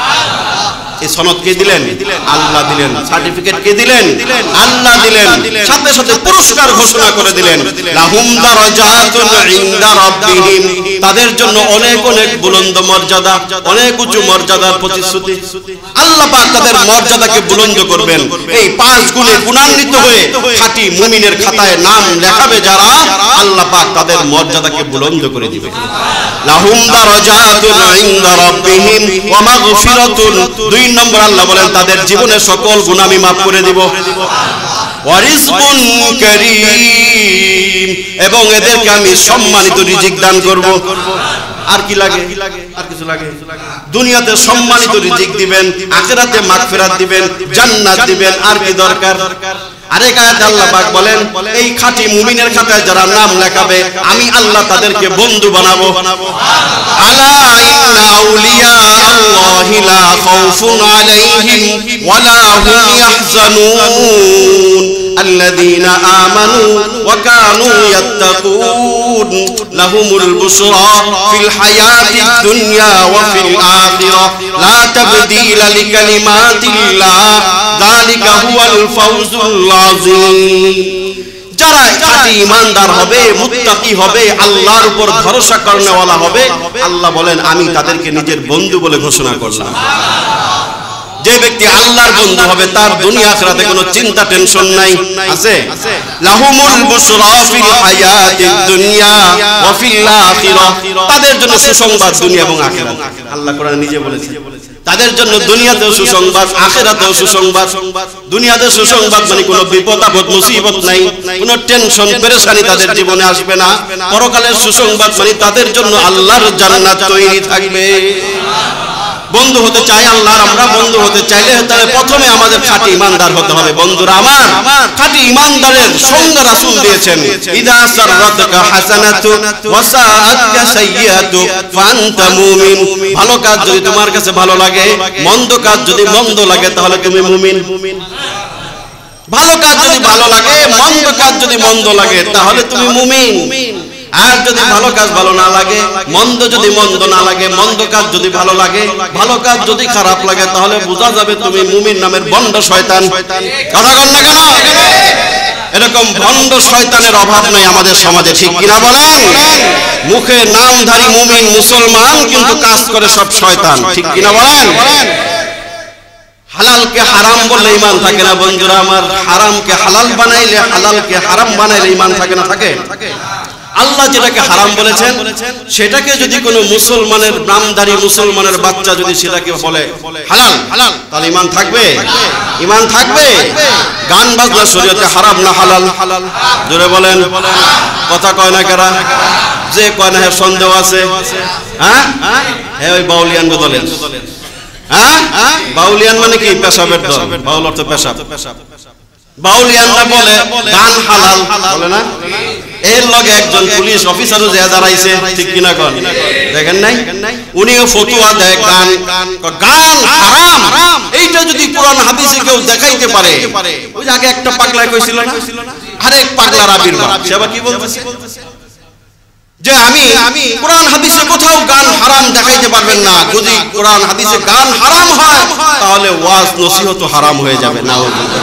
এই সনদ কে দিলেন? আল্লাহ দিলেন। সার্টিফিকেট কে দিলেন? আল্লাহ দিলেন। সাথে সাথে পুরস্কার ঘোষণা করে দিলেন, লাহুম দারাজাতুন ইনদা রাব্বিহিম, তাদের জন্য অনেক অনেক বুলন্দ মর্যাদা, অনেক উঁচু মর্যাদার প্রতিশ্রুতি। আল্লাহ পাক তাদের মর্যাদাকে বুলন্দ করবেন। এই পাঁচ গুণে গুণান্বিত হয়ে খাঁটি মুমিনের খাতায় নাম লেখাবে যারা, আল্লাহ পাক তাদের মর্যাদাকে বুলন্দ করে দিবেন। লাহুম দারাজাতুন ইনদা রাব্বিহিম ওয়া মাগফিরাতুন, দুই নম্বর আল্লাহ বলেন তাদের জীবনের সকল গুনাহ আমি মাফ করে দিব। ওয়া রিজকুন কারীম, এবং এদেরকে আমি সম্মানিত রিজিক দান করব। আর কি লাগে? আর কিছু লাগে? দুনিয়াতে সম্মানিত রিজিক দিবেন, আখিরাতে মাগফিরাত দিবেন, জান্নাত দিবেন, আর কি দরকার? আরেক আয়াতে আল্লাহ পাক বলেন এই খাঁটি মুমিনের খাতায় যারা নাম লেখাবে আমি আল্লাহ তাদেরকে বন্ধু বানাবো। আলা ইন্না আউলিয়া আল্লাহি লা খাউফুন আলাইহিম ওয়া লা হুম ইয়াহজানুন আল্লাযীনা আমানু ওয়া কানু ইয়াত্তাকুন লাহুমুল বুশরা ফিল হায়াতিদ দুনিয়া ওয়া ফিল আখিরাহ লা তাবদীলা লিকালিমাতিল্লাহ যালিকা হুয়াল ফাওজুল আযীম। যারা খাঁটি ঈমানদার হবে, মুত্তাকি হবে, আল্লাহর উপর ভরসা করেওয়ালা হবে, আল্লাহ বলেন আমি তাদেরকে নিজের বন্ধু বলে ঘোষণা করলাম। যে ব্যক্তি আল্লাহর বন্ধু হবে তার দুনিয়া আখিরাতে কোনো চিন্তা টেনশন নাই। আছে লাহুমুল বুশরা ফিল হায়াতিদ দুনিয়া ওয়া ফিল আখিরাহ, তাদের জন্য সুসংবাদ দুনিয়া এবং আখিরাত। আল্লাহ কোরআনে নিজে বলেছেন তাদের জন্য দুনিয়াতেও সুসংবাদ, আখিরাতেও সুসংবাদ। দুনিয়াতে সুসংবাদ মানে কোনো বিপদ আপদ মুসিবত নাই, কোনো টেনশন পেরেশানি তাদের জীবনে আসবে না। পরকালের সুসংবাদ মানে তাদের জন্য আল্লাহর জান্নাত তৈরি থাকবে। বন্ধু হতে চাই আল্লাহর, আমরা বন্ধু হতে চাইলে তাহলে প্রথমে আমাদের খাঁটি ঈমানদার হতে হবে। বন্ধুরা আমার, খাঁটি ঈমানদারের সংজ্ঞা রাসূল দিয়েছেন, ইযা সাররাতকা হাসানাতু ওয়া সাআতকা সাইয়্যাতু ফাআনতা মুমিন। ভালো কাজ যদি তোমার কাছে ভালো লাগে, মন্দ কাজ যদি মন্দ লাগে তাহলে তুমি মুমিন। ভালো কাজ যদি ভালো লাগে, মন্দ কাজ যদি মন্দ লাগে তাহলে তুমি মুমিন। আর যদি ভালো কাজ ভালো না লাগে, মন্দ যদি মন্দ না লাগে, মন্দ কাজ যদি ভালো লাগে, ভালো কাজ যদি খারাপ লাগে তাহলে বোঝা যাবে তুমি মুমিন নামের ভণ্ড শয়তান। কথা বল না কেন? এরকম ভণ্ড শয়তানের অভাব নাই আমাদের সমাজে, ঠিক কিনা বলেন? মুখে নামধারী মুমিন মুসলমান কিন্তু কাজ করে সব শয়তান, ঠিক কিনা বলেন? হালালকে হারাম বললে ঈমান থাকে না বন্ধুরা আমার, হারামকে হালাল বানাইলে, হালালকে হারাম বানাইলে ঈমান থাকে না? থাকে। আল্লাহ যেটাকে হারাম বলেছেন সেটাকে যদি কোনো মুসলমানের নামধারী মুসলমানের বাচ্চা যদি সেটাকে বলে হালাল, তাহলে ঈমান থাকবে? ঈমান থাকবে? গান বাজনা শরীয়তে হারাম না হালাল? জোরে বলেন, কথা কয় না কারা? যে কয় না সন্দেহ আছে। হ্যাঁ হ্যাঁ, ওই বাউলিয়ান বদলেন। হ্যাঁ, বাউলিয়ান মানে কি? পেশাবের দল। বাউল অর্থ পেশাব। বাউলিয়ানরা বলে গান হালাল, বলে না? এর লগে একজন পুলিশ অফিসারও যে দাঁড়াইছে, ঠিক কিনা কোন? দেখেন নাই? উনিও ফতোয়া দেয় গান গান হারাম। এইটা যদি কোরআন হাদিসে কেউ দেখাইতে পারে, ওই যে আগে একটা পাগলা কইছিল না, আরেক পাগলার আবির্ভাব। সে আবার কি বলতেছে যে আমি কোরআন হাদিসে কোথাও গান হারাম দেখাইতে পারবেন না। যদি কোরআন হাদিসে গান হারাম হয় তাহলে ওয়াজ নসিহত হারাম হয়ে যাবে। না,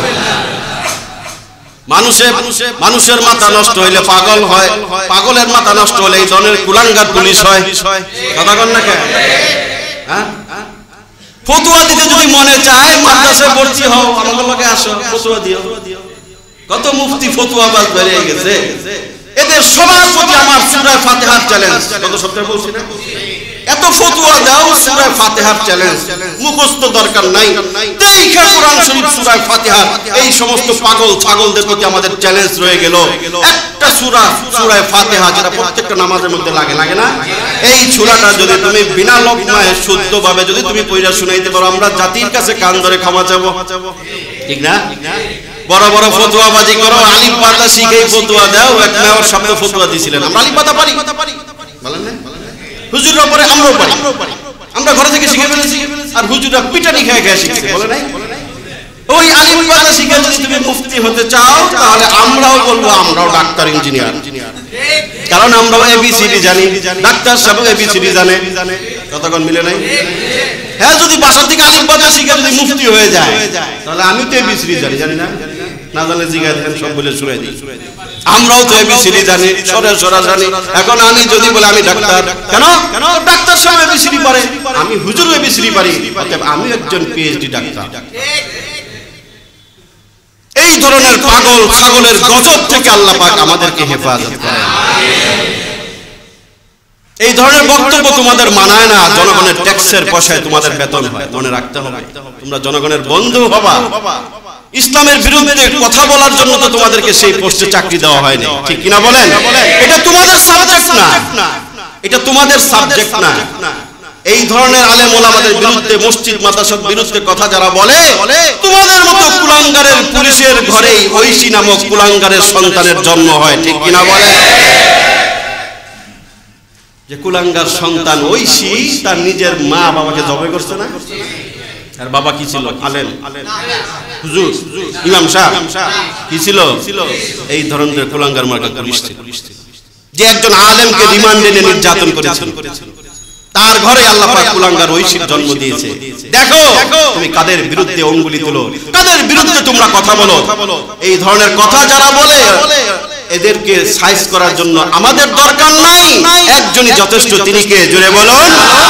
মানুষের মানুষের মাথা নষ্ট হইলে পাগল হয়, পাগলের মাথা নষ্ট হলে এই ধরনের কুলাঙ্গার পুলিশ হয়। কথা কন না কেন? হ্যাঁ, ফতোয়া দিতে যদি মনে চায় মাদ্রাসায় ভর্তি হও, আমাদের লগে আসো, ফতোয়া দিও। কত মুফতি ফতোয়াবাজ বেরিয়ে গেছে। এদের সবার প্রতি আমার সূরা ফাতিহার চ্যালেঞ্জ। কত সপ্তাহে বলছি না, এত ফতোয়া দাও, সূরা ফাতিহার চ্যালেঞ্জ। মুখস্থ দরকার নাই, দেখা কোরআন শরীফ সূরা ফাতিহা। এই সমস্ত পাগল ছাগলদের প্রতি আমাদের চ্যালেঞ্জ রয়ে গেল। একটা সূরা, সূরা ফাতিহা, যেটা প্রত্যেকটা নামাজের মধ্যে লাগে, লাগে না? এই সূরাটা যদি তুমি বিনা লগ্নায় শুদ্ধভাবে যদি তুমি পড়া শুনাইতে পারো, আমরা জাতির কাছে কান ধরে ক্ষমা চাবো, ঠিক না? বড় বড় ফতোয়াবাজি করো, আলিফ পাতা শিখেই ফতোয়া দাও। এক মেয়র শব্দ ফতোয়া দিছিলেন, আমরা আলিফ পাতা পারি, বলেন না? হুজুররা পরে আমরাও পারি, আমরা ঘরে থেকে শিখে ফেলেছি, আর হুজুররা পিটানি খেয়ে খেয়ে শিখছে, বলে নাই? ওই আলিফ পাতা শিখে যদি তুমি মুফতি হতে চাও, তাহলে আমরাও বলবো আমরাও ডাক্তার, ইঞ্জিনিয়ার, কারণ আমরাও এবিসিডি জানি, ডাক্তার সাহেব এবিসিডি জানে। কতক্ষণ মিলে নাই? হ্যাঁ, যদি বাসা থেকে আলিফ পাতা শিখে যদি মুফতি হয়ে যায়, তাহলে আমি তো এবিসিডি জানি, জানি না? না জানলে জিজ্ঞাসা দেন, সব বলে শুনে দিই। আমরাও তো এবিসিডি জানি, সরে সরা জানি। এখন আমি যদি বলে আমি ডাক্তার, কেন? কেন ডাক্তার সাহেব এবিসিডি পারে, আমি হুজুর এবিসিডি পারি, অতএব আমি একজন পিএইচডি ডাক্তার। এই ধরনের পাগল ছাগলের গজব থেকে আল্লাহ পাক আমাদেরকে হেফাজত করেন। এই ধরনের বক্তব্য তোমাদের মানায় না। জনগণের ট্যাক্সের পয়সায় তোমাদের বেতন হয়, মনে রাখতে হবে। তোমরা জনগণের বন্ধু হবা। ইসলামের বিরুদ্ধে কথা বলার জন্য তো তোমাদেরকে সেই পোস্টে চাকরি দেওয়া হয়নি, ঠিক কিনা বলেন? এটা তোমাদের সাবজেক্ট না, এটা তোমাদের সাবজেক্ট না। এই ধরনের আলেম ওলামাদের বিরুদ্ধে, মসজিদ মাদ্রাসার বিরুদ্ধে কথা যারা বলে, তোমাদের মতো কুলাঙ্গারের পুলিশের ঘরেই ঐশী নামক কুলাঙ্গারের সন্তানের জন্ম হয়, ঠিক কিনা বলেন? যে কুলাঙ্গার সন্তান ঐশী তার নিজের মা বাবাকে জবাই করছে না? আর বাবা কি ছিল? আলেম, হুজুর, ইমাম সাহেব কি ছিল? এই ধরনের কুলাঙ্গার মার্কা পুলিশ ছিল, যে একজন আলেমকে রিমান্ডে নিয়ে নির্যাতন করেছিল। তার ঘরে আল্লাহ পাক কুলাঙ্গার ঐশীর জন্ম দিয়েছে। দেখো তুমি কাদের বিরুদ্ধে অঙ্গুলি তুলো, কাদের বিরুদ্ধে তোমরা কথা বলো। এই ধরনের কথা যারা বলে, এদেরকে সাইজ করার জন্য আমাদের দরকার নাই, একজনই যথেষ্ট। তিনি কে? জোরে বলুন।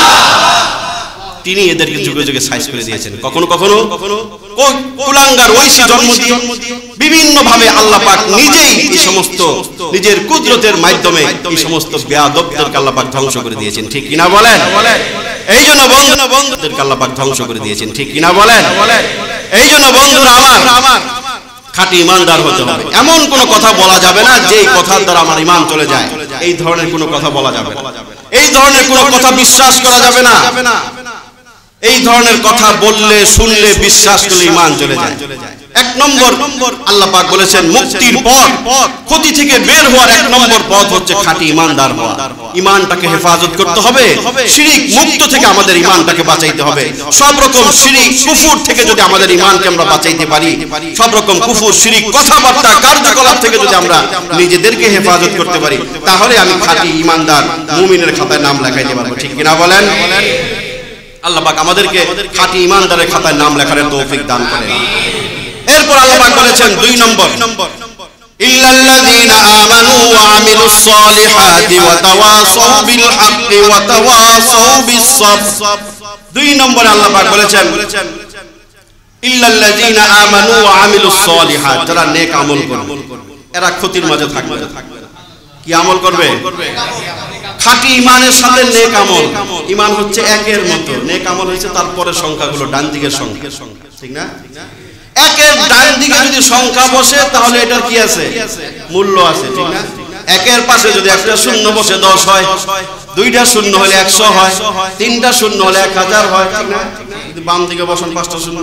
তিনি এদেরকে যুগে যুগে সাইজ করে দিয়েছেন। কখনো কখনো কুলাঙ্গার ঐশী জন্ম দিয়ে বিভিন্ন ভাবে আল্লাহ পাক নিজেই এই সমস্ত নিজের কুদরতের মাধ্যমে এই সমস্ত বেয়াদবদেরকে আল্লাহ পাক ধ্বংস করে দিয়েছেন, ঠিক কিনা বলেন? এই জন্য বন্ধু বন্ধুদেরকে আল্লাহ পাক ধ্বংস করে দিয়েছেন, ঠিক কিনা বলেন? এই জন্য বন্ধুরা আমার, খাঁটি ইমানদার হতে হবে। এমন কোনো কথা বলা যাবে না যে কথার দ্বারা আমার ইমান চলে যায়। এই ধরনের কোনো কথা বলা যাবে না, এই ধরনের কোনো কথা বিশ্বাস করা যাবে না। এই ধরনের কথা বললে, শুনলে, বিশ্বাস করলে ইমান চলে যায়। এক নম্বর আল্লাহ পাক বলেছেন মুক্তির পথ, ক্ষতি থেকে বের হওয়ার এক নম্বর পথ হচ্ছে খাঁটি ইমানদার হওয়া। ইমানটাকে হেফাজত করতে হবে, শিরিক মুক্ত থেকে আমাদের ইমানটাকে বাঁচাইতে হবে। সব রকম শিরিক কুফর থেকে যদি আমাদের ইমানকে আমরা বাঁচাইতে পারি, সব রকম কুফর শিরিক কথাবার্তা কার্যকলাপ থেকে যদি আমরা নিজেদেরকে হেফাজত করতে পারি, তাহলে আমি খাঁটি ইমানদার মুমিনের খাতায় নাম লেখাইতে পারবো, ঠিক কিনা বলেন? আল্লাহ পাক আমাদেরকে খাঁটি ইমানদারের খাতায় নাম লেখার তৌফিক দান করেন। এরপর আল্লাহ পাক বলেছেন দুই নম্বর, ইল্লাল্লাযীনা আমানু ওয়া আমিলুস সালিহাতি ওয়া তাওয়াসাউ বিল হাক্কি ওয়া তাওয়াসাউ বিস সাবর। দুই নম্বরে আল্লাহ পাক বলেছেন ইল্লাল্লাযীনা আমানু ওয়া আমিলুস সলিহাত, যারা নেক আমল করবে এরা ক্ষতির মাঝে থাকবে না। কি আমল করবে? খাঁটি ঈমানের সাথে নেক আমল। ঈমান হচ্ছে একের মতো, নেক আমল হচ্ছে তারপরে সংখ্যাগুলো ডান দিকের সংখ্যা, ঠিক না? একের ডান দিকে যদি সংখ্যা বসে তাহলে এটার কি আছে? মূল্য আছে, ঠিক না? একের পাশে যদি একটা শূন্য বসে দশ হয়, দুইটা শূন্য হলে একশো হয়, তিনটা শূন্য হলে এক হাজার হয়, ঠিক না? যদি বাম দিকে বসেন পাঁচটা শূন্য,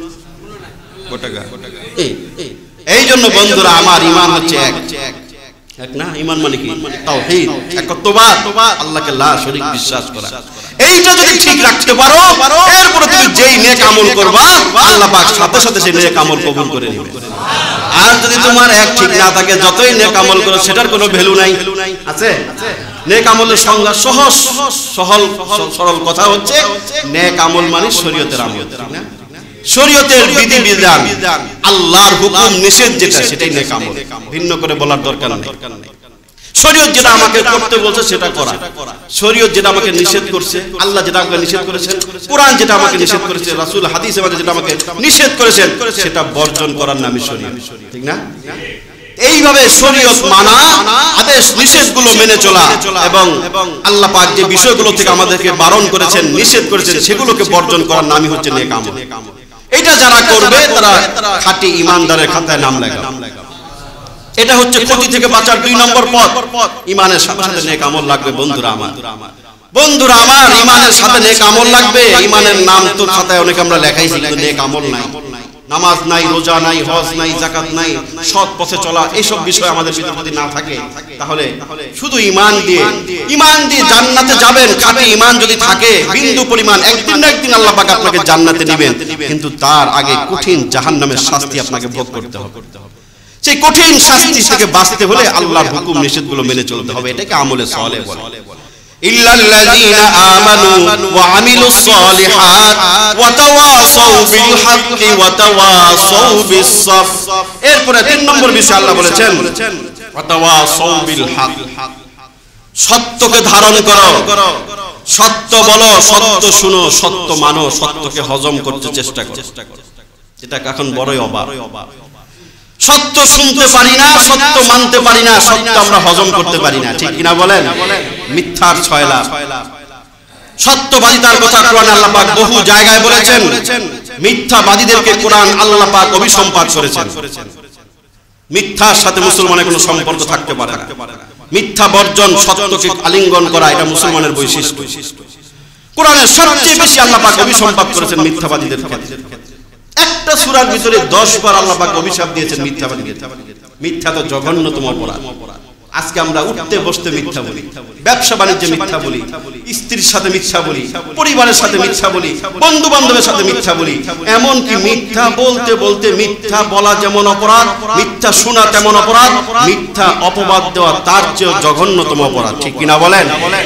এই জন্য বন্ধুরা আমার ঈমান হচ্ছে এক। এক না? ঈমান মানে কি? তাওহীদ, একত্ববাদ, আল্লাহকে লা শরীক বিশ্বাস করা। এইটা যদি ঠিক রাখতে পারো, এরপরে তুমি যেই নেক আমল করবা আল্লাহ পাক সাথে সাথে সেই নেক আমল কবুল করে নেবে। আর যদি তোমার এক ঠিক না থাকে, যতই নেক আমল করো সেটার কোনো ভ্যালু নাই। আছে? নেক আমলের সংজ্ঞা সহজ সহল সরল কথা হচ্ছে নেক আমল মানে শরীয়তের আমল, ঠিক না? শরীয়তের বিধি বিধান, আল্লাহর হুকুম নিষেধ যেটা সেটাই নেক আমল, ভিন্ন করে বলার দরকার নেই। শরীয়ত যেটা আমাকে করতে বলছে সেটা করা, শরীয়ত যেটা আমাকে নিষেধ করছে, আল্লাহ যেটা আমাকে নিষেধ করেছেন, কোরআন যেটা আমাকে নিষেধ করেছে, রাসূল হাদিসে যেটা আমাকে নিষেধ করেছেন সেটা বর্জন করার নামই শরীয়ত, ঠিক না? এইভাবে শরীয়ত মানা, আদেশ নিষেধগুলো মেনে চলা এবং আল্লাহ পাক যে বিষয়গুলো থেকে আমাদেরকে বারণ করেছেন, নিষেধ করেছেন সেগুলোকে বর্জন করার নামই হচ্ছে নেক আমল। এটা যারা করবে তারা খাঁটি ঈমানদারের খাতায় নাম লাগাবে। এটা হচ্ছে ক্ষতি থেকে বাঁচার দুই নম্বর পথ। ঈমানের সাথে সাথে নেক আমল লাগবে। বন্ধুরা আমার, বন্ধুরা আমার, ঈমানের সাথে নেক আমল লাগবে। ঈমানের নাম তো খাতায় অনেক আমরা লেখাইছি, কিন্তু নেক আমল নাই। নামাজ নাই, রোজা নাই, হজ নাই, যাকাত নাই, সৎ পথে চলা, এইসব বিষয় আমাদের ভিতরে যদি না থাকে তাহলে শুধু ঈমান দিয়ে ঈমান দিয়ে জান্নাতে যাবেন। খাঁটি ঈমান যদি থাকে বিন্দু পরিমাণ, একদিন না একদিন আল্লাহ পাক আপনাকে জান্নাতে নেবেন, কিন্তু তার আগে কঠিন জাহান্নামের শাস্তি আপনাকে ভোগ করতে হবে। সেই কঠিন শাস্তি থেকে বাঁচতে হলে আল্লাহর হুকুম নিষেধগুলো মেনে চলতে হবে। এটাকে আমলে সালেহ বলে। ইল্লাল্লাযীনা আমানু ওয়া আমিলুস সলিহাত ওয়া তাওয়াসাউ বিল হাক্কি ওয়া তাওয়াসাউ বিস সাবর। এরপরে তিন নম্বর বিষয় আল্লাহ বলেছেন ওয়া তাওয়াসাউ বিল হক, সত্যকে ধারণ করো, সত্য বলো, সত্য শুনো, সত্য মানো, সত্যকে হজম করতে চেষ্টা করো। এটা এখন বড়ই অবাক। সত্য শুনতে পারি না, সত্য মানতে পারি না, সত্য আমরা হজম করতে পারি না, ঠিক কিনা বলেন? মিথ্যার ছয় লাভ। সত্যবাদিতার কথা কোরআনে আল্লাহ পাক বহু জায়গায় বলেছেন। মিথ্যাবাদীদেরকে কোরআন আল্লাহ পাক অভিসম্পাত করেছেন। মিথ্যার সাথে মুসলমানের কোনো সম্পর্ক থাকতে পারে না। মিথ্যা বর্জন, সত্যকে আলিঙ্গন করা, এটা মুসলমানের বৈশিষ্ট্য। কোরআনের সবচেয়ে বেশি আল্লাহ পাক অভিসম্পাত করেছেন মিথ্যাবাদীদের ক্ষেত্রে। একটা সূরার ভিতরে দশ বার আল্লাহ পাক অভিশাপ দিয়েছেন মিথ্যাবাদীদের। মিথ্যা তো জঘন্যতম অপরাধ। আজকে আমরা উঠতে বসতে মিথ্যা বলি, ব্যবসা বাণিজ্যে মিথ্যা বলি, স্ত্রীর সাথে মিথ্যা বলি, পরিবারের সাথে মিথ্যা বলি, বন্ধু বান্ধবের সাথে মিথ্যা বলি। এমনকি মিথ্যা বলতে বলতে মিথ্যা বলা যেমন অপরাধ, মিথ্যা শোনা তেমন অপরাধ, মিথ্যা অপবাদ দেওয়া তার চেয়ে জঘন্যতম অপরাধ, ঠিক কিনা বলেন?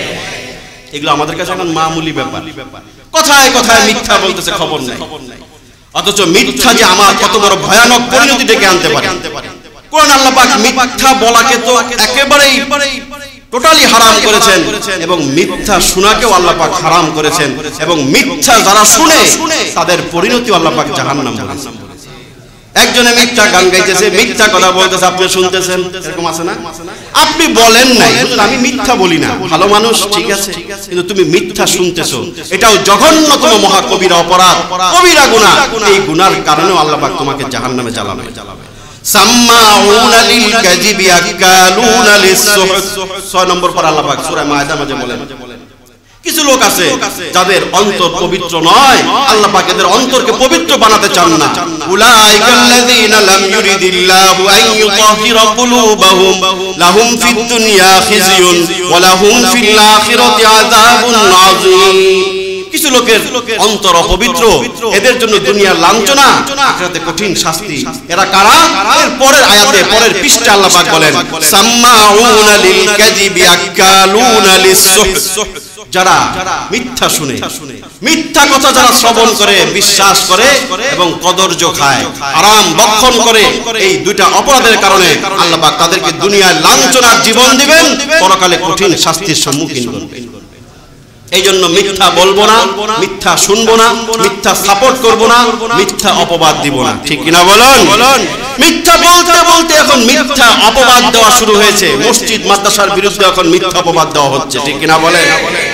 এগুলো আমাদের কাছে এখন মামুলি ব্যাপার। কথায় কথায় মিথ্যা বলতেছে, খবর নাই। অথচ মিথ্যা যে আমার কত বড় ভয়ানক পরিণতি ডেকে আনতে পারে। কোরআন আল্লাহ পাক মিথ্যা বলাকে তো একেবারেই টোটালি হারাম করেছেন এবং মিথ্যা শোনাকেও আল্লাহ পাক হারাম করেছেন এবং মিথ্যা যারা শুনে তাদের পরিণতি আল্লাহ পাক জাহান্নাম বলেছেন। একজনে মিথ্যা গান গাইতেছে, মিথ্যা কথা বলতেছে, আপনি শুনতেছেন, এরকম আছে না? আপনি বলেন নাই, আমি মিথ্যা বলি না, ভালো মানুষ, ঠিক আছে, কিন্তু তুমি মিথ্যা শুনতেছো, এটাও জঘন্যতম মহা কবিরা অপরাধ, কবিরা গুনাহ। এই গুনার কারণেও আল্লাহ পাক তোমাকে জাহান্নামে জ্বালাবে। সাম্মাউনা লিল কাযিবি আকালুনা লিস-সুহত, ছয় নম্বর পর আল্লাহ পাক সূরা মায়েদা মাঝে বলেন কিছু লোক আছে যাদের অন্তর পবিত্র নয়, আল্লাহ পাক এদের অন্তরকে পবিত্র বানাতে চান না। উলাইকাল্লাযীনা লাম ইউরিদিল্লাহু আন ইউতাহিরা কুলুবাহুম লাহুম ফিদ দুনিয়া খিজিয়ুন ওয়া লাহুম ফিল আখিরাতি আযাবুন আযীম। কিছু লোকের অন্তর অপবিত্র, এদের জন্য দুনিয়ার লাঞ্ছনা, আখিরাতে কঠিন শাস্তি। এরা কারা? এর পরের আয়াতে, পরের পৃষ্ঠাে আল্লাহ পাক বলেন সাম্মাউনা লিল কাযিবি আকালুনা লিস-সুহত, যারা মিথ্যা শুনে, মিথ্যা কথা যারা শ্রবণ করে, বিশ্বাস করে এবং কদর্য খায়, হারাম ভক্ষণ করে, এই দুইটা অপরাধের কারণে আল্লাহ পাক তাদেরকে দুনিয়ায় লাঞ্ছনার জীবন দিবেন, পরকালে কঠিন শাস্তির সম্মুখীন করবেন। এই জন্য মিথ্যা বলবো না, মিথ্যা শুনবো না, মিথ্যা সাপোর্ট করবো না, মিথ্যা অপবাদ দিব না, ঠিক কিনা বলুন? মিথ্যা বলতে বলতে এখন মিথ্যা অপবাদ দেওয়া শুরু হয়েছে। মসজিদ মাদ্রাসার বিরুদ্ধে এখন মিথ্যা অপবাদ দেওয়া হচ্ছে, ঠিক কিনা বলেন?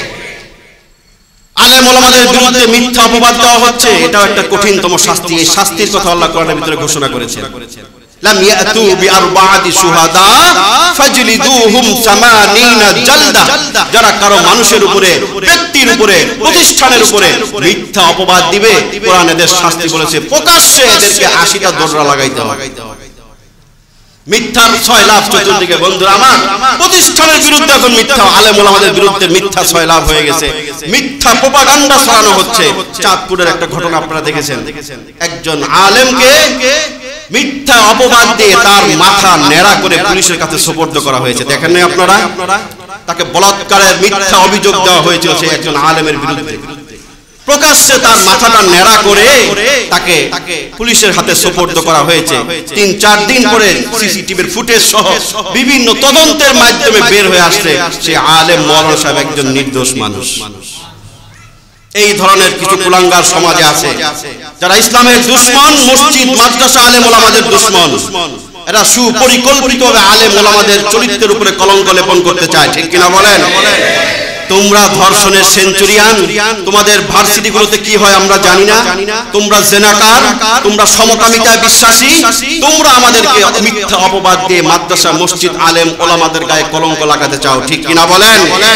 আলেম ওলামাদের বিরুদ্ধে মিথ্যা অপবাদ দেওয়া হচ্ছে, এটাও একটা কঠিনতম শাস্তি। এই শাস্তির কথা আল্লাহ কোরআনের ভিতরে ঘোষণা করেছেন, লাম ইয়াতু বিআরবাআতি শুহাদা ফাজলিদুহুম সামানিনা জালদা। যারা কারো মানুষের উপরে, ব্যক্তির উপরে, প্রতিষ্ঠানের উপরে মিথ্যা অপবাদ দিবে, কোরআন এদের শাস্তি বলেছে প্রকাশ্যে এদেরকে আশিটা দড়রা লাগাইতে হবে। মিথ্যার ছয় লাভ চতুর্দিকে। বন্ধুরা আমার, প্রতিষ্ঠানের বিরুদ্ধে এখন মিথ্যা, আলেম ওলামাদের বিরুদ্ধে মিথ্যা ছয় লাভ হয়ে গেছে, মিথ্যা প্রোপাগান্ডা ছড়ানো হচ্ছে। চাঁদপুরের একটা ঘটনা আপনারা দেখেছেন, একজন আলেমকে মিথ্যা অপবাদ দিয়ে তার মাথা ন্যাড়া করে পুলিশের কাছে সোপর্দ করা হয়েছে। দেখেন নাই আপনারা? তাকে বলাৎকারের মিথ্যা অভিযোগ দেওয়া হয়েছিল সেই একজন আলেমের বিরুদ্ধে। প্রকাশ্যে তার মাথাটা ন্যাড়া করে তাকে পুলিশের হাতে সোপর্দ করা হয়েছে। তিন চার দিন পরে সিসিটিভির ফুটেজ সহ বিভিন্ন তদন্তের মাধ্যমে বের হয়ে আসছে সে আলেম মাওলানা সাহেব একজন নির্দোষ মানুষ। এই ধরনের কিছু কুলাঙ্গার সমাজে আছে যারা ইসলামের দুশমন, মসজিদ মাদ্রাসা আলেম ওলামাদের দুশমন। এরা সুপরিকল্পিতভাবে আলেম ওলামাদের চরিত্রের উপরে কলঙ্ক লেপন করতে চায়, ঠিক কিনা বলেন? তোমরা ধর্ষণের সেঞ্চুরিয়ান, তোমাদের ভার্সিটিগুলোতে কি হয় আমরা জানি না। তোমরা জেনাকার, তোমরা সমকামিতায় বিশ্বাসী, তোমরা আমাদেরকে মিথ্যা অপবাদ দিয়ে মাদ্রাসা মসজিদ আলেম ওলামাদের গায়ে কলঙ্ক লাগাতে চাও, ঠিক কিনা বলেন?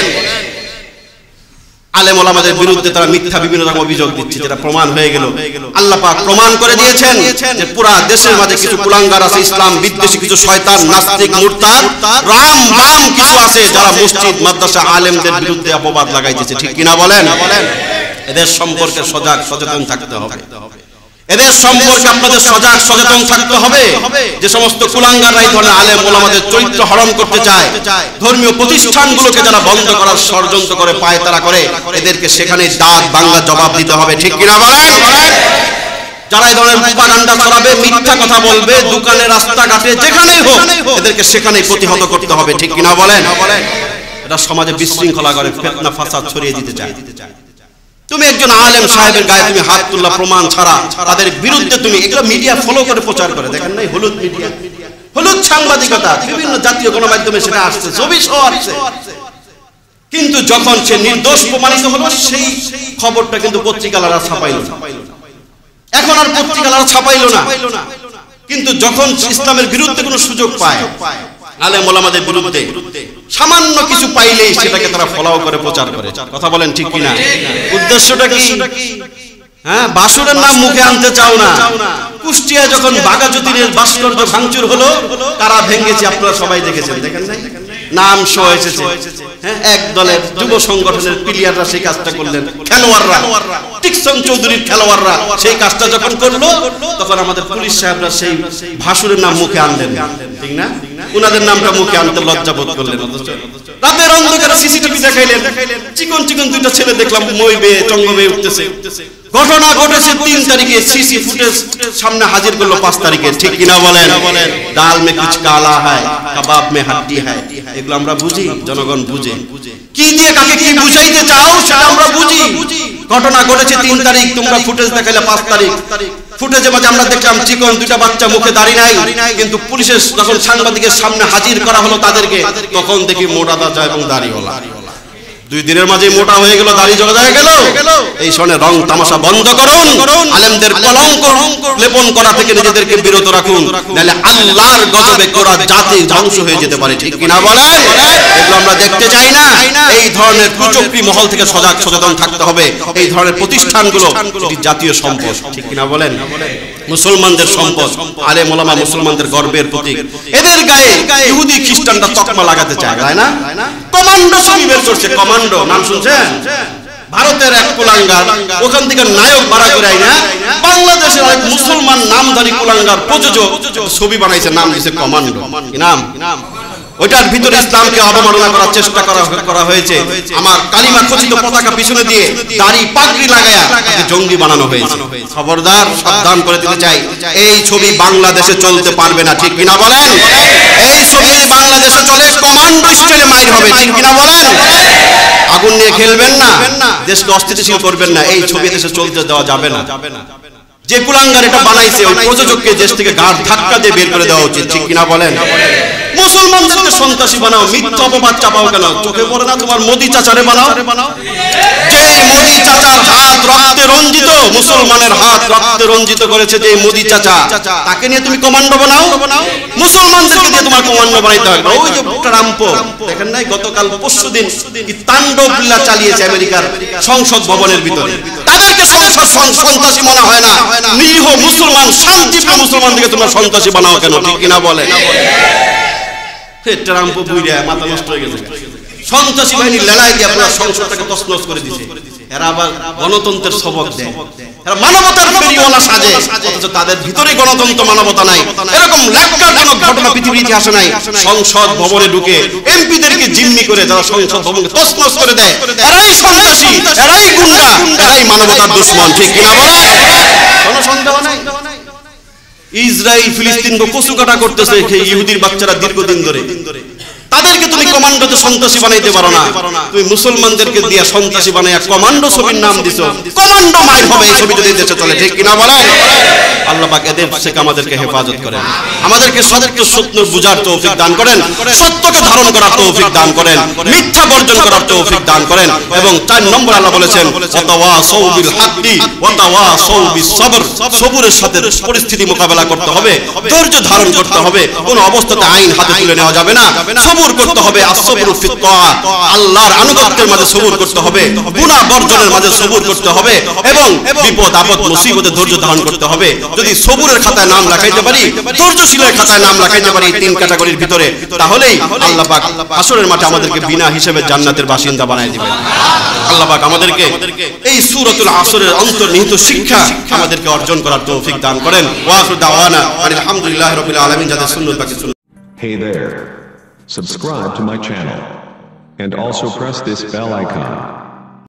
আলেম ওলামাদের বিরুদ্ধে তারা মিথ্যা বিভিন্ন রকম অভিযোগ দিচ্ছে, যেটা প্রমাণ হয়ে গেল। আল্লাহ পাক প্রমাণ করে দিয়েছেন যে পুরা দেশের মাঝে কিছু কুলাঙ্গার আছে, ইসলাম বিদ্বেষী কিছু শয়তান, নাস্তিক, মুরতাদ, রাম বাম কিছু আছে যারা মসজিদ মাদ্রাসা আলেমদের বিরুদ্ধে অপবাদ লাগাইতেছে, ঠিক কিনা বলেন? এদের সম্পর্কে সজাগ সচেতন থাকতে হবে। এদের সম্পর্কে আপনাদের সজাগ সচেতন থাকতে হবে। যে সমস্ত কুলাঙ্গাররা এই ধরনের আলেম ওলামাদের চরিত্র হরণ করতে চায়, ধর্মীয় প্রতিষ্ঠানগুলোকে যারা বন্ধ করার ষড়যন্ত্র করে, পায় তারা করে, এদেরকে সেখানে দাঁত বাংলা জবাব দিতে হবে, ঠিক কিনা বলেন? যারা এই ধরনের প্রোপাগান্ডা ছড়াবে, মিথ্যা কথা বলবে, দোকানে রাস্তাঘাটে যেখানেই হোক, এদেরকে সেখানেই প্রতিহত করতে হবে, ঠিক কিনা বলেন? এটা সমাজে বিশৃঙ্খলা করে, ফিতনা ফাসাদ ছড়িয়ে দিতে চায়। তুমি একজন আলেম সাহেবের গায়ে তুমি হাত তোলা প্রমাণ ছাড়া তাদের বিরুদ্ধে তুমি এগুলো মিডিয়া ফলো করে প্রচার করে, দেখেন নাই? হলুদ মিডিয়া, হলুদ সাংবাদিকতা, বিভিন্ন জাতীয় গণমাধ্যমে সেটা আসছে, ছবি সহ আসছে। কিন্তু যখন সে নির্দোষ প্রমাণিত হলো, সেই খবরটা কিন্তু পত্রিকালারা ছাপাইল না। এখন আর পত্রিকালারা ছাপাইল না, কিন্তু যখন ইসলামের বিরুদ্ধে কোনো সুযোগ পায়, আলেম ওলামাদের বিরুদ্ধে সামান্য কিছু পাইলেই সেটাকে তারা ফলো করে প্রচার করে। কথা বলেন, ঠিক কিনা? উদ্দেশ্যটা কি? হ্যাঁ, বাসুরের নাম মুখে আনতে চাও না। কুষ্টিয়া যখন বাঘাযতীনের ভাস্কর্য ভাঙচুর হলো, কারা ভেঙেছে আপনারা সবাই দেখেছেন, দেখেন নাই? নাম সহ এসেছে। হ্যাঁ, এক দলের যুব সংগঠনের প্লেয়াররা সেই কাজটা করলেন, খেলোয়াড়রা, টিকসন চৌধুরীর খেলোয়াড়রা সেই কাজটা যখন করলো, তখন আমাদের পুলিশ সাহেবরা সেই ভাসুরের নাম মুখে আনলেন, ঠিক না? উনাদের নামটা মুখে আনতে লজ্জা বোধ করলেন। রাতের অন্ধকারে সিসিটিভি দেখাইলেন, চিকন চিকন দুইটা ছেলে দেখলাম মই বেয়ে চঙ্গ বেয়ে উঠতেছে। ঘটনা ঘটেছে তিন তারিখে, সিসি ফুটেজ সামনে হাজির করলো পাঁচ তারিখে, ঠিক কিনা বলেন? ডাল মে কুছ কালা হয়, কাবাব মে হাড্ডি হয়, এগুলো আমরা বুঝি, জনগণ বুঝে। কি দিয়ে কাকে কি বুঝাইতে চাও সেটা আমরা বুঝি। ঘটনা ঘটেছে তিন তারিখ, তোমরা ফুটেজ দেখাইলে পাঁচ তারিখ। ফুটেজে মাঝে আমরা দেখলাম চিকন দুইটা বাচ্চা মুখে দাড়ি নাই, কিন্তু পুলিশের যখন সাংবাদিকের সামনে হাজির করা হলো তাদেরকে, তখন দেখি মোটা দাঁচা এবং দাড়িওয়ালা। দুই দিনের মাঝে মোটা হয়ে গেল, দাড়ি জড়া হয়ে গেল। এই সনে রং তামাশা বন্ধ করুন, আলেমদের কলঙ্ক লেপন করা থেকে নিজেদেরকে বিরত রাখুন, নাহলে আল্লাহর গজবে গোরা জাতি ধ্বংস হয়ে যেতে পারে, ঠিক কিনা বলেন? এগুলো আমরা দেখতে চাই না। এই ধরনের কুচক্রী মহল থেকে সজাগ সচেতন থাকতে হবে। এই ধরনের প্রতিষ্ঠানগুলো এটি জাতীয় সম্পদ, ঠিক কিনা বলেন? মুসলমানদের সম্পদ, আলেম ওলামা মুসলমানদের গর্বের প্রতীক। এদের গায়ে ইহুদি খ্রিস্টানরা তকমা লাগাতে চায়, তাই না? কমান্ডো ছবি বের করছে, কমান্ডো, নাম শুনছেন? ভারতের এক কুলাঙ্গার ওখান থেকে নায়ক ভাড়া করে আইনা বাংলাদেশের এক মুসলমান নামধারী কুলাঙ্গার প্রযোজক ছবি বানাইছে, নাম দিয়েছে কমান্ডো। কি নাম? ওইটার ভিতরে ইসলামকে অবমাননা করার চেষ্টা করা করা হয়েছে। আমার কালিমা খচিত পতাকা পিছনে দিয়ে দাড়ি পাগড়ি লাগায়া তাকে জঙ্গি বানানো হয়েছে। খবরদার, সাবধান করে দিতে চাই, এই ছবি বাংলাদেশে চলতে পারবে না, ঠিক কিনা বলেন? এই ছবি যদি বাংলাদেশে চলে কমান্ডো স্টাইলে মাইর হবে, ঠিক কিনা বলেন? আগুন নিয়ে খেলবেন না, দেশকে অস্থিতিশীল করবেন না, এই ছবি দেশে চলতে দেওয়া যাবে না। যে কুলাঙ্গার এটা বানাইছে ওই প্রযোজককে দেশ থেকে ঘাট ধাক্কা দিয়ে বের করে দেওয়া উচিত, ঠিক কিনা বলেন? মুসলমানদেরকে সন্ত্রাসী বানাও, মিথ্যা অপবাদ চাপাও কেন? চোখে পড়ে না তোমার মোদি চাচারে বানাও? যে মোদি চাচার হাত রক্তে রঞ্জিত, মুসলমানের হাত রক্তে রঞ্জিত করেছে যে মোদি চাচা, তাকে নিয়ে তুমি কমান্ডো বানাও? মুসলমানদেরকে দিয়ে তোমার কমান্ডো বানাইতে হবে। ওই যে ট্রাম্প দেখেন নাই গতকাল পরশুদিন কি তাণ্ডব লীলা চালিয়েছে আমেরিকার সংসদ ভবনের ভিতরে, তাদেরকে সংসদ সন্ত্রাসী মনে হয় না? নিরীহ মুসলমান শান্তিপ্রিয় মুসলমানদেরকে তোমরা সন্ত্রাসী বানাও কেন, ঠিক কিনা বলে? ট্রাম্প বুইরা মাথা নষ্ট হয়ে গেছে, সন্ত্রাসী বাহিনী লড়াই দিয়ে আপনার সংসদটাকে তছনছ করে দিয়েছে। এরা আবার গণতন্ত্রের সবক দেয়, এরা মানবতার ফেরিওয়ালা সাজে, অথচ তাদের ভিতরে গণতন্ত্র মানবতা নাই। এরকম ন্যাক্কারজনক ঘটনা পৃথিবীর ইতিহাসে নাই। সংসদ ভবনে ঢুকে এমপিদেরকে জিম্মি করে যারা সংসদ ভবনকে তছনছ করে দেয়, এরাই সন্ত্রাসী, এরাই গুন্ডা, এরাই মানবতার দুশমন, ঠিক কিনা বলে? কোনো সন্দেহ নাই। ইসরায়েল ফিলিস্তিনকে কচুকাটা করতেছে ইহুদির বাচ্চারা দীর্ঘদিন ধরে, তাদেরকে তুমি কমান্ডোতে সন্ত্রাসী বানাইতে পারো না। তুমি মুসলমানদেরকে দিয়ে সন্ত্রাসী বানাইয়া কমান্ডো ছবির নাম দিছো, কমান্ডো মাইর হবে এই ছবি যদি দেশে চলে, ঠিক কিনা বলেন? আল্লাহ পাক এদের থেকে আমাদেরকে হেফাজত করেন, আমাদেরকে সত্য সত্য বুঝার তৌফিক দান করেন, সত্যকে ধারণ করার তৌফিক দান করেন, মিথ্যা বর্জন করার তৌফিক দান করেন। এবং চার নম্বর আল্লাহ বলেছেন ওয়াতাওয়াসাউ বিল হাক্কি ওয়াতাওয়াসাউ বিস সবর, সবরের সাথে পরিস্থিতি মোকাবেলা করতে হবে, ধৈর্য ধারণ করতে হবে, কোন অবস্থাতে আইন হাতে তুলে নেওয়া যাবে না, সবর করতে হবে। আসসাবরু ফিত তাআ, আল্লাহর আনুগত্যের মাঝে সবর করতে হবে, গুনাহ বর্জনের মাঝে সবর করতে হবে, এবং বিপদ আপদ মুসিবতে ধৈর্য ধারণ করতে হবে। যদি সবরের খাতায় নাম রাখাইতে পারি, ধৈর্যশীলের খাতায় নাম রাখাইতে পারি তিন ক্যাটাগরির ভিতরে, তাহলেই আল্লাহ পাক হাসরের মাঠে আমাদেরকে বিনা হিসেবে জান্নাতের বাসিন্দা বানায় দিবেন। আল্লাহ পাক আমাদেরকে এই সূরাতুল আসরের অন্তর্নিহিত শিক্ষা আমাদেরকে অর্জন করার তৌফিক দান করেন। ওয়া আখিরু দাওয়ানা আলহামদুলিল্লাহি রাব্বিল আলামিন। যাদের সুন্নাত পাকে সুন্নাত। Hey there. Subscribe to my channel. And also press this bell icon.